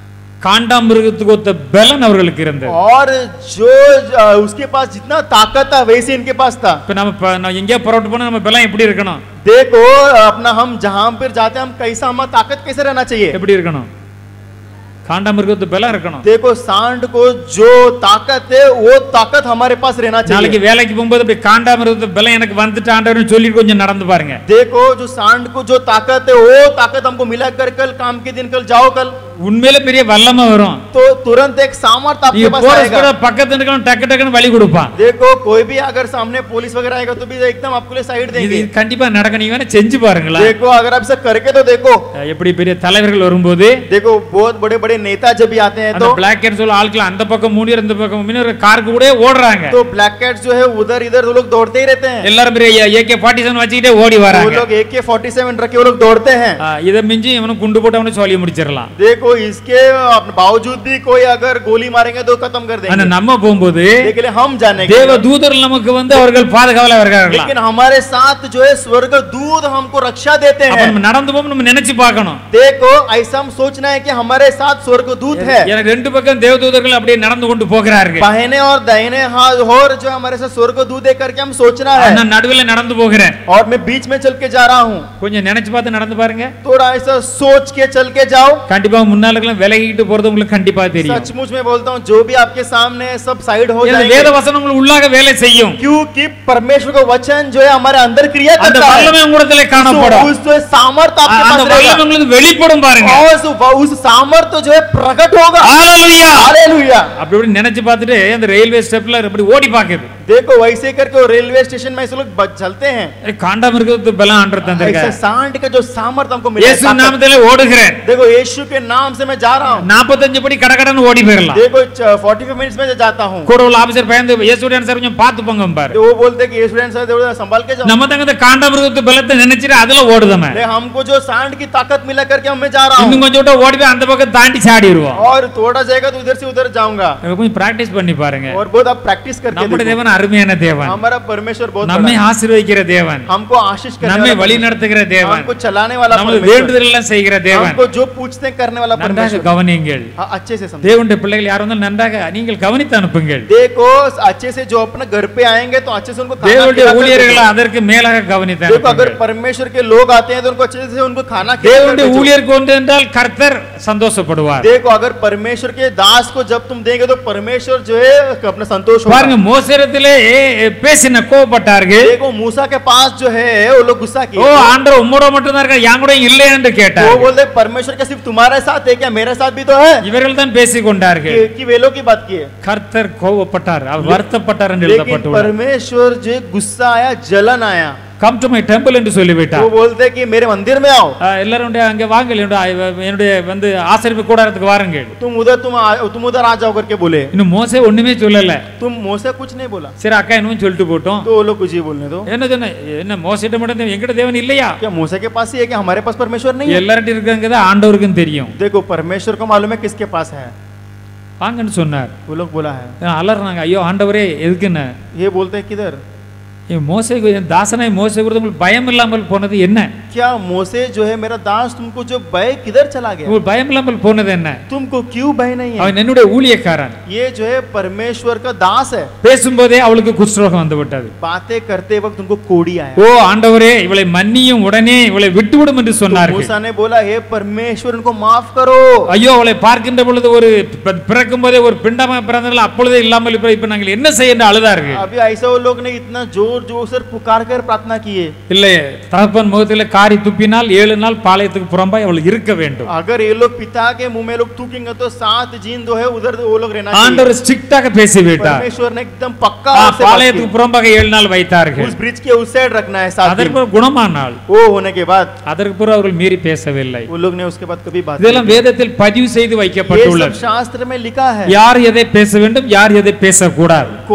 காண்டாமிருகத்துக்கு ஒத்த பலன் அவர்களுக்கு இருந்தது. और जो उसके पास जितना ताकत था वैसे इनके पास था. இப்ப நம்ம எங்கேயா புறப்பட்டு போனா நம்ம பலம் எப்படி இருக்கணும்? देखो अपना हम जहां पर जाते हैं हम कैसा हमारा ताकत कैसे रहना चाहिए? எப்படி இருக்கணும்? காண்டாமிருகத்து பலம் இருக்கணும். देखो सांड को जो ताकत है वो ताकत हमारे पास रहना நாளைக்கு चाहिए. வேலைக்கு போகும்போது அப்படி காண்டாமிருகத்து பலம் எனக்கு வந்துட்டு ஆண்டவர்னு சொல்லி கொஞ்சம் நடந்து பாருங்க. देखो जो सांड को जो ताकत है वो ताकत हमको मिला कर कल काम के दिन कल जाओ कल உண்மையில பெரிய வல்லமை வரும். तो तुरंत एक सामर्थ्य आपके நீங்க पास போற आएगा. கூட பக்கத்துல இருக்கணும் டக்கு டக்குன்னு வழி கொடுப்பான். देखो कोई भी अगर सामने पुलिस वगैरह आएगा तो भी एकदम आपको लिए साइड இது देंगे. கண்டிப்பா நடக்கும். நீங்க வேணா செஞ்சு பாருங்களா. देखो अगर आप इसे करके तो देखो. எப்படி பெரிய தலைவர்கள் வரும்போது देखो बहुत बड़े बड़े नेता जब भी आते हैं அந்த तो பிளாக் கேட் சொல்ல ஆட்கள் அந்த பக்கம் மூணு இந்த பக்கம் மூணு காருக்கு கூட ஓடுறாங்க. तो ब्लैक कैट्स जो है उधर इधर वो लोग दौड़ते ही रहते हैं. எல்லாரும் பெரிய AK-47 வச்சிட்டே ஓடி वो வராங்க. लोग AK-47 रखे वो लोग दौड़ते हैं. இத மிஞ்சி இவனுக்கு குண்டு போட்டவனு சொல்லி முடிச்சிரலாம். देखो इसके बावजूद भी कोई अगर गोली मारेंगे तो खत्म कर ஆனா देंगे. நம்ம போகும்போது लेकिन हम जाने தேவ के தூதர்கள் நமக்கு வந்து அவர்கள் பாதுகாவலா இருக்காங்களா. लेकिन हमारे साथ जो है स्वर्ग दूत हमको रक्षा देते அப்ப हैं. நம்ம நடந்து போகும் நம்ம நினைச்சு பார்க்கணும். देखो ऐसा हम सोचना है कि हमारे साथ स्वर्ग दूत है. எனக்கு ரெண்டு பக்கம் தேவ தூதர்கள் அப்படியே நடந்து கொண்டு போகிறார்கள். बाहिने और दाहिने हाथ और जो हमारे साथ स्वर्ग दूत है करके हम सोचना है. நான் நடுவுல நடந்து போகிறேன். और मैं बीच में चल के जा रहा हूँ. கொஞ்சம் நினைச்சு பார்த்து நடந்து பாருங்க. थोड़ा ऐसा सोच के चल के जाओ. கண்டிப்பா முன்னாலக்கெல்லாம் விலகிட்டு போறது உங்களுக்கு கண்டிப்பா தெரியும். सचमुच में बोलता हूँ जो भी आपके सामने है सब साइड हो இந்த जाएंगे. வேத வசனம் உங்களுக்கு உள்ளாக வேலை செய்யும். क्योंकि परमेश्वर का वचन जो है हमारे अंदर क्रिया அந்த करता है. வல்லமை உங்களிடத்திலே காணப்படும். उस जो है सामर्थ आपके அந்த पास வல்லமை रहेगा. உங்களுக்கு வெளிப்படும் பாருங்க. और उस सामर्थ जो है प्रकट होगा. ஹalleluya. हालेलुया. அப்படி இப்படி நினைச்சு பார்த்துட்டு அந்த ரயில்வே ஸ்டெப்ல அப்படி ஓடி பாக்குது. देखो वैसे करके वो रेलवे स्टेशन में ऐसे लोग चलते हैं. காண்டாமிருகத்து பலம் ஆண்டவர் ऐसा தந்திருக்கார். सांड का जो सामर्थ हमको मिला है, இயேசு ताकत. நாமத்திலே ஓடுகிறேன். देखो यीशु के नाम से मैं जा रहा हूँ. 45 படி கடகடன்னு ஓடி போயிரலாம். देखो 45 मिनट्स में जाता हूँ. கூட உள்ள ஆபீசர் பயந்து இயேசுடைய சார் கொஞ்சம் பார்த்து போங்க பாரு. तो वो बोलते हैं कि यीशु सर थोड़ा संभाल के जाओ. நம்ம தங்க காண்டாமிருகத்து பலத்தை நினைச்சிட்டு அதுல ஓடுதமே. हमको जो सांड की ताकत मिला करके मैं जा रहा இன்னும் हूँ. கொஞ்சம் விட்டா ஓடி போய் அந்த பக்கம் தாண்டி சாடிடுவோம். और थोड़ा जाएगा तो उधर से उधर जाऊंगा. கொஞ்சம் பிராக்டிஸ் பண்ணி பாருங்க. और बहुत आप प्रैक्टिस करके நம்முடைய देखो. தேவன் அருமையான தேவன். हमारा परमेश्वर बहुत நம்மை बड़ा है. ஆசீர்வதிக்கிற தேவன். हमको आशीष करने நம்மை वाला வழி परमेश्वर, நடத்துகிற தேவன். हमको चलाने वाला நமது परमेश्वर, வேண்டுதல் எல்லாம் செய்கிற தேவன். हमको जो पूछते हैं करने वाला நன்றாக परमेश्वर. கவனியுங்கள். हाँ, अच्छे से समझो. தேவனுடைய பிள்ளைகள் யாரும் இருந்தாலும் நன்றாக நீங்கள் கவனித்து அனுப்புங்கள். देखो अच्छे से जो अपने घर पे आएंगे तो अच्छे से उनको खाना தேவனுடைய खिला कर ஊழியர்கள் देखो. அதற்கு மேலாக கவனித்து देखो अगर அனுப்புங்கள். परमेश्वर के लोग आते हैं तो उनको अच्छे से उनको खाना खिला कर தேவனுடைய भेजो. ஊழியருக்கு ஒன்று என்றால் கர்த்தர் சந்தோஷப்படுவார். देखो अगर परमेश्वर के दास को जब तुम देंगे तो परमेश्वर जो है अपना संतोष பாருங்க होगा. மோசேரத்திலே பேசின கோபப்பட்டார்கள். देखो मूसा के पास जो है वो लोग गुस्सा ஓ किए. ஆண்டவர் உம்மோட மட்டும் தான் இருக்கார் என் கூட இல்லை என்று वो கேட்டார். बोलते परमेश्वर का सिर्फ तुम्हारे साथ है क्या मेरे साथ भी तो है. இவர்கள் தான் பேசிக் கொண்டார்கள். कि वे लोग की बात की है. கர்த்தர் கோபப்பட்டார், அவர் வருத்தப்பட்டார் என்று लेकिन எழுதப்பட்டுள்ளது. परमेश्वर जो गुस्सा आया जलन आया. கம் டு மை டெம்பிள் என்று சொல்லிவிட்டார். वो बोलते कि मेरे मंदिर में आओ. எல்லாரும் அங்க வாங்கள் என்னுடைய வந்து ஆசரிப்பு கூடாரத்துக்கு வாருங்கள். तुम उधर आ जाओ करके बोले. இன்னும் மோசே ஒண்ணுமே சொல்லல. तुम मोसे कुछ नहीं बोला. சரி அக்கா என்னவும் சொல்லிட்டு போட்டோம். तो वो लोग कुछ ही बोलने दो. என்ன சொன்ன என்ன மோசேட்ட மட்டும் எங்கட தேவன் இல்லையா? क्या मूसा के पास ही है कि हमारे पास परमेश्वर नहीं है. எல்லார்ட்ட இருக்கங்கதா ஆண்டவருக்கும் தெரியும். देखो परमेश्वर को मालूम है किसके पास है. வாங்கன்னு சொன்னார். वो लोग बोला है. அலறாங்க ஐயோ ஆண்டவரே எதுக்குன்னு. ये बोलते हैं किधर. மோசே தாசனாய் மோசே குறித்து உங்களுக்கு பயம் இல்லாமல் போனது என்ன? क्या मोसे जो है मेरा दास तुमको जो भय किधर चला गया. உங்களுக்கு பயம் இல்லாமல் போனது என்ன? तुमको क्यों भय नहीं है. அவன் என்னுடைய ஊழியக்காரன். ये जो है परमेश्वर का दास है. பேசும்போதே அவளுக்கு குஷ்டரோகம் வந்து விட்டது. बातें करते वक्त तुमको कोड़ी आया. ஓ ஆண்டவரே இவளை மன்னியும் உடனே இவளை விட்டுவிடும் என்று சொன்னார்கள். मूसा ने बोला हे परमेश्वर इनको माफ करो. ஐயோ அவளை பார்க்கின்ற பொழுது ஒரு பிறக்கும் போதே ஒரு பிண்டமா பிறந்தார்கள் அப்பொழுதே இல்லாமல் இப்ப நாங்கள் என்ன செய்ய என்று அழுதார்கள். अभी ऐसा वो लोग ने इतना जोर जोर से पुकार कर प्रार्थना की है. இல்லை தகப்பன் முகத்திலே காரி துப்பினால் 7 நாள் பாளையத்துக்கு புறம்பாய் அவள் இருக்க வேண்டும். अगर ये लोग पिता के मुंह में लोग थूकेंगे तो 7 दिन जो है उधर वो लोग रहना चाहिए. ஆண்டவர் ஸ்ட்ரிக்ட்டாக பேசிவிட்டார். परमेश्वर ने एकदम पक्का से பாளையத்துக்கு புறம்பாக 7 நாள் வைத்தார்கள். उस ब्रिज के उस साइड रखना है 7 दिन. அதற்கு குணமானாள். वो होने के बाद அதற்கு பிறகு அவர்கள் மீறி பேசவில்லை. वो लोग ने उसके बाद कभी बात இதெல்லாம் வேதத்தில் பதிவு செய்து ये सब வைக்கப்பட்டுள்ளது. शास्त्र में लिखा है. யார் எதை பேச வேண்டும் யார் எதை பேசக்கூடாது. कौन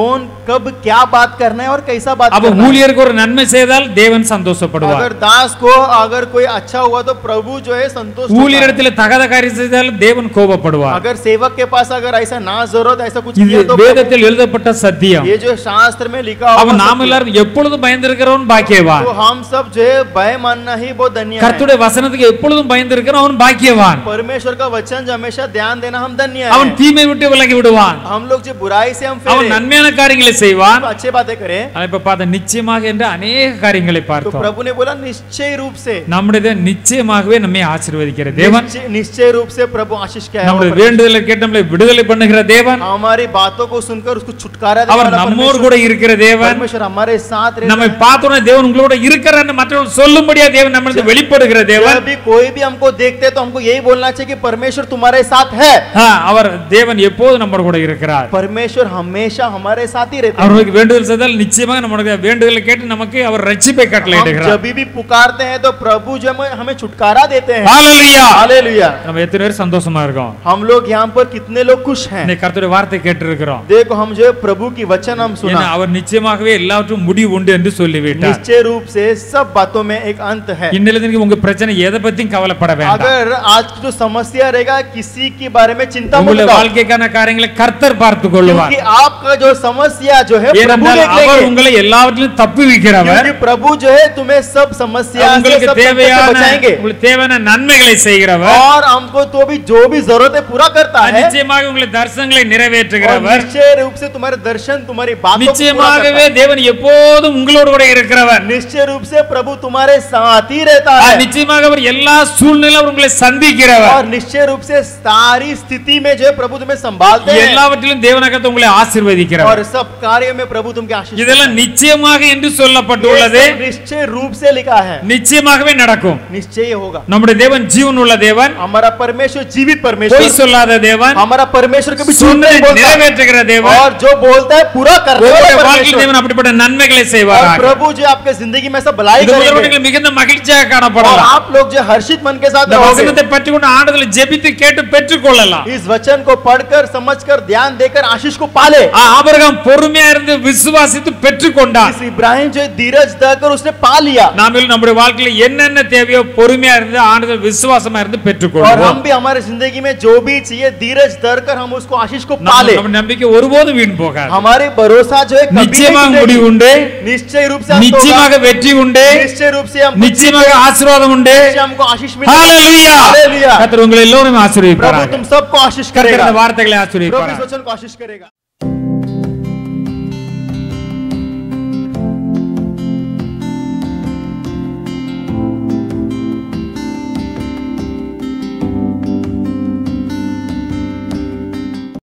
कब क्या बात करना है और कैसा बात அப்ப करना है। ஊழியருக்கு ஒரு நன்மை செய்தால் தேவன் சந்தோஷப்படுவார். अगर दास को अगर कोई अच्छा हुआ तो प्रभु जो है संतोष होता है। ஊழியரிடத்தில் தகாத காரியம் செய்தால் தேவன் கோபப்படுவார். अगर सेवक के पास अगर ऐसा ना जरूरत ऐसा कुछ இது किया तो வேதத்தில் எழுதப்பட்ட சத்தியம். ये जो शास्त्र में लिखा அவன் हुआ நாம் सत्य है। எல்லாரும் எப்பொழுதும் பயந்திருக்கிறவன் பாக்கியவான். तो हम सब जो है भय मानना ही बहुत धन्य है। கர்த்தருடைய வசனத்துக்கு எப்பொழுதும் பயந்திருக்கிறவன் அவன் பாக்கியவான். परमेश्वर का वचन जो हमेशा ध्यान देना हम धन्य है। அவன் தீமை விட்டு விலகி விடுவான். हम लोग जो बुराई से हम அவன் फेरे நன்மையான காரியங்களை செய்வான். तो अच्छे बातें करें அதை இப்ப பார்த்த நிச்சயமாக என்று अनेक காரியங்களை तो பார்த்தோம். प्रभु ने बोला निश्चय रूप से நம்முடைய தேவன் நிச்சயமாகவே நம்மை ஆசீர்வதிக்கிற தேவன். निश्चय रूप से प्रभु आशीष क्या है நம்முடைய வேண்டுதலை கேட்டு நம்மளை விடுதலை பண்ணுகிற தேவன். हमारी बातों को सुनकर उसको छुटकारा देने அவர் वाला நம்மோடு परमेश्वर கூட இருக்கிற தேவன். परमेश्वर हमारे साथ रहता நம்மை है। பார்த்தோன்னே தேவன் உங்களோட இருக்கிறான்னு மற்றவர்கள் சொல்லும்படியா தேவன் நம்மளுக்கு வெளிப்படுகிற தேவன். जब भी कोई भी हमको देखते हैं तो हमको यही बोलना चाहिए कि परमेश्वर तुम्हारे साथ है। அவர் தேவன் எப்போது நம்மோடு கூட இருக்கிறார். परमेश्वर हमेशा हमारे साथ ही रहते हैं। அவருக்கு வேண்டுதல் செய்தால் நிச்சயமாக நம்முடைய வேண்டுதலை கேட்டு நமக்கு அவர் ரட்சிப்பை हम கட்டளையிடுகிறார். जब भी पुकारते हैं तो प्रभु जो हमें छुटकारा देते हैं। ஹalleluya. हालेलुया। நம்ம எத்தனை பேர் சந்தோஷமா இருக்கோம். हम लोग यहाँ पर कितने लोग खुश हैं। இன்னைக்கு கர்த்தருடைய வார்த்தை கேட்டு இருக்கிறோம். देखो हम जो है प्रभु की वचन हम सुना ஏன்னா அவர் நிச்சயமாகவே எல்லாவற்றும் முடிவு உண்டு என்று சொல்லிவிட்டார். निश्चय रूप से सब बातों में एक अंत है। இன்னிலிருந்து உங்க பிரச்சனை எதை பத்தியும் கவலைப்பட வேண்டாம். अगर आज की जो समस्या रहेगा किसी के बारे में चिंता मत உங்களுடைய करो வாழ்க்கைக்கான காரியங்களை கர்த்தர் பார்த்துக் கொள்வார். क्योंकि आपका जो समस्या जो है प्रभु ஏனென்றால் देख அவர் लेंगे। உங்களை எல்லாவற்றிலும் தப்புவிக்கிறவர். क्योंकि प्रभु जो है तुम्हें सब समस्या से உங்களுக்கு सब संकट से தேவையான बचाएंगे உங்களுக்கு தேவையான நன்மைகளை செய்கிறவர். और हमको तो भी जो भी जरूरत है पूरा करता है நிச்சயமாக உங்களுடைய தரிசனங்களை और நிறைவேற்றுகிறவர். निश्चय रूप से तुम्हारे दर्शन तुम्हारी बातों को पूरा करता நிச்சயமாகவே है। தேவன் எப்போதும் உங்களோடு கூட இருக்கிறவர். निश्चय रूप से प्रभु तुम्हारे साथ ही रहता है நிச்சயமாக அவர் எல்லா சூழ்நிலையிலும் அவர் உங்களை சந்திக்கிறவர். और निश्चय रूप से सारी स्थिति में जो है प्रभु तुम्हें संभालते हैं எல்லாவற்றிலும் தேவனாக உங்களை और ஆசீர்வதிக்கிறவர். सब कार्य में प्रभु तुमके आशीष இதெல்லாம் நிச்சயமாக என்று சொல்லப்பட்டுள்ளது. ये सब निश्चय रूप से लिखा है। நிச்சயமாகவே நடக்கும். निश्चय होगा। நம்முடைய தேவன் ஜீவன் உள்ள தேவன். हमारा परमेश्वर जीवित பொய் परमेश्वर சொல்லாத தேவன். हमारा परमेश्वर कभी झूठ சொன்னதை नहीं बोलता நிறைவேற்றுகிற தேவன். और जो बोलता है पूरा करने वाला உங்களுடைய வாழ்க்கையில் परमेश्वर। தேவன் அப்படிப்பட்ட நன்மைகளை और செய்வாராக. प्रभु जो आपके जिंदगी में सब भलाई இது करेंगे உங்களுக்கு மிகுந்த மகிழ்ச்சியாக और காணப்படலாம். आप लोग जो हर्षित मन के साथ இந்த रहोगे। வசனத்தை பற்றி கொண்டு ஆண்டவரை ஜெபித்து கேட்டு பெற்றுக்கொள்ளலாம். इस वचन को पढ़कर समझकर ध्यान देकर आशीष को पाले। ஆபிரகாம் பொறுமையா இருந்து விசுவாசித்து பெற்றுக்கொண்டார். इस इब्राहिम जो है धीरज देकर उसने पा लिया நாம நம்முடைய வாழ்க்கையில என்னென்ன தேவையோ பொறுமையா இருந்து ஆண்டவர் விசுவாசமா இருந்து और பெற்றுக்கொள்வோம். हम भी हमारे जिंदगी में जो भी चाहिए धीरज धरकर हम उसको आशीष को पाले। நம்ம நம்பிக்கை ஒருபோதும் வீண் போகாது. हमारे भरोसा जो है कभी नहीं நிச்சயமாக टूटेगी। முடிவு உண்டு. निश्चय रूप से हमको நிச்சயமாக होगा। வெற்றி உண்டு. निश्चय रूप से हम நிச்சயமாக ஆசீர்வாதம் உண்டு. हमको आशीष मिलेगा। ஹalleluya. हालेलुया। கர்த்தர் உங்களை எல்லோரும் प्रभु ஆசீர்வதிப்பாராக. तुम सबको आशीष கர்த்தர் करेगा। இந்த வார்த்தைகளை प्रभु इस ஆசீர்வதிப்பாராக. वचन को आशीष करेगा।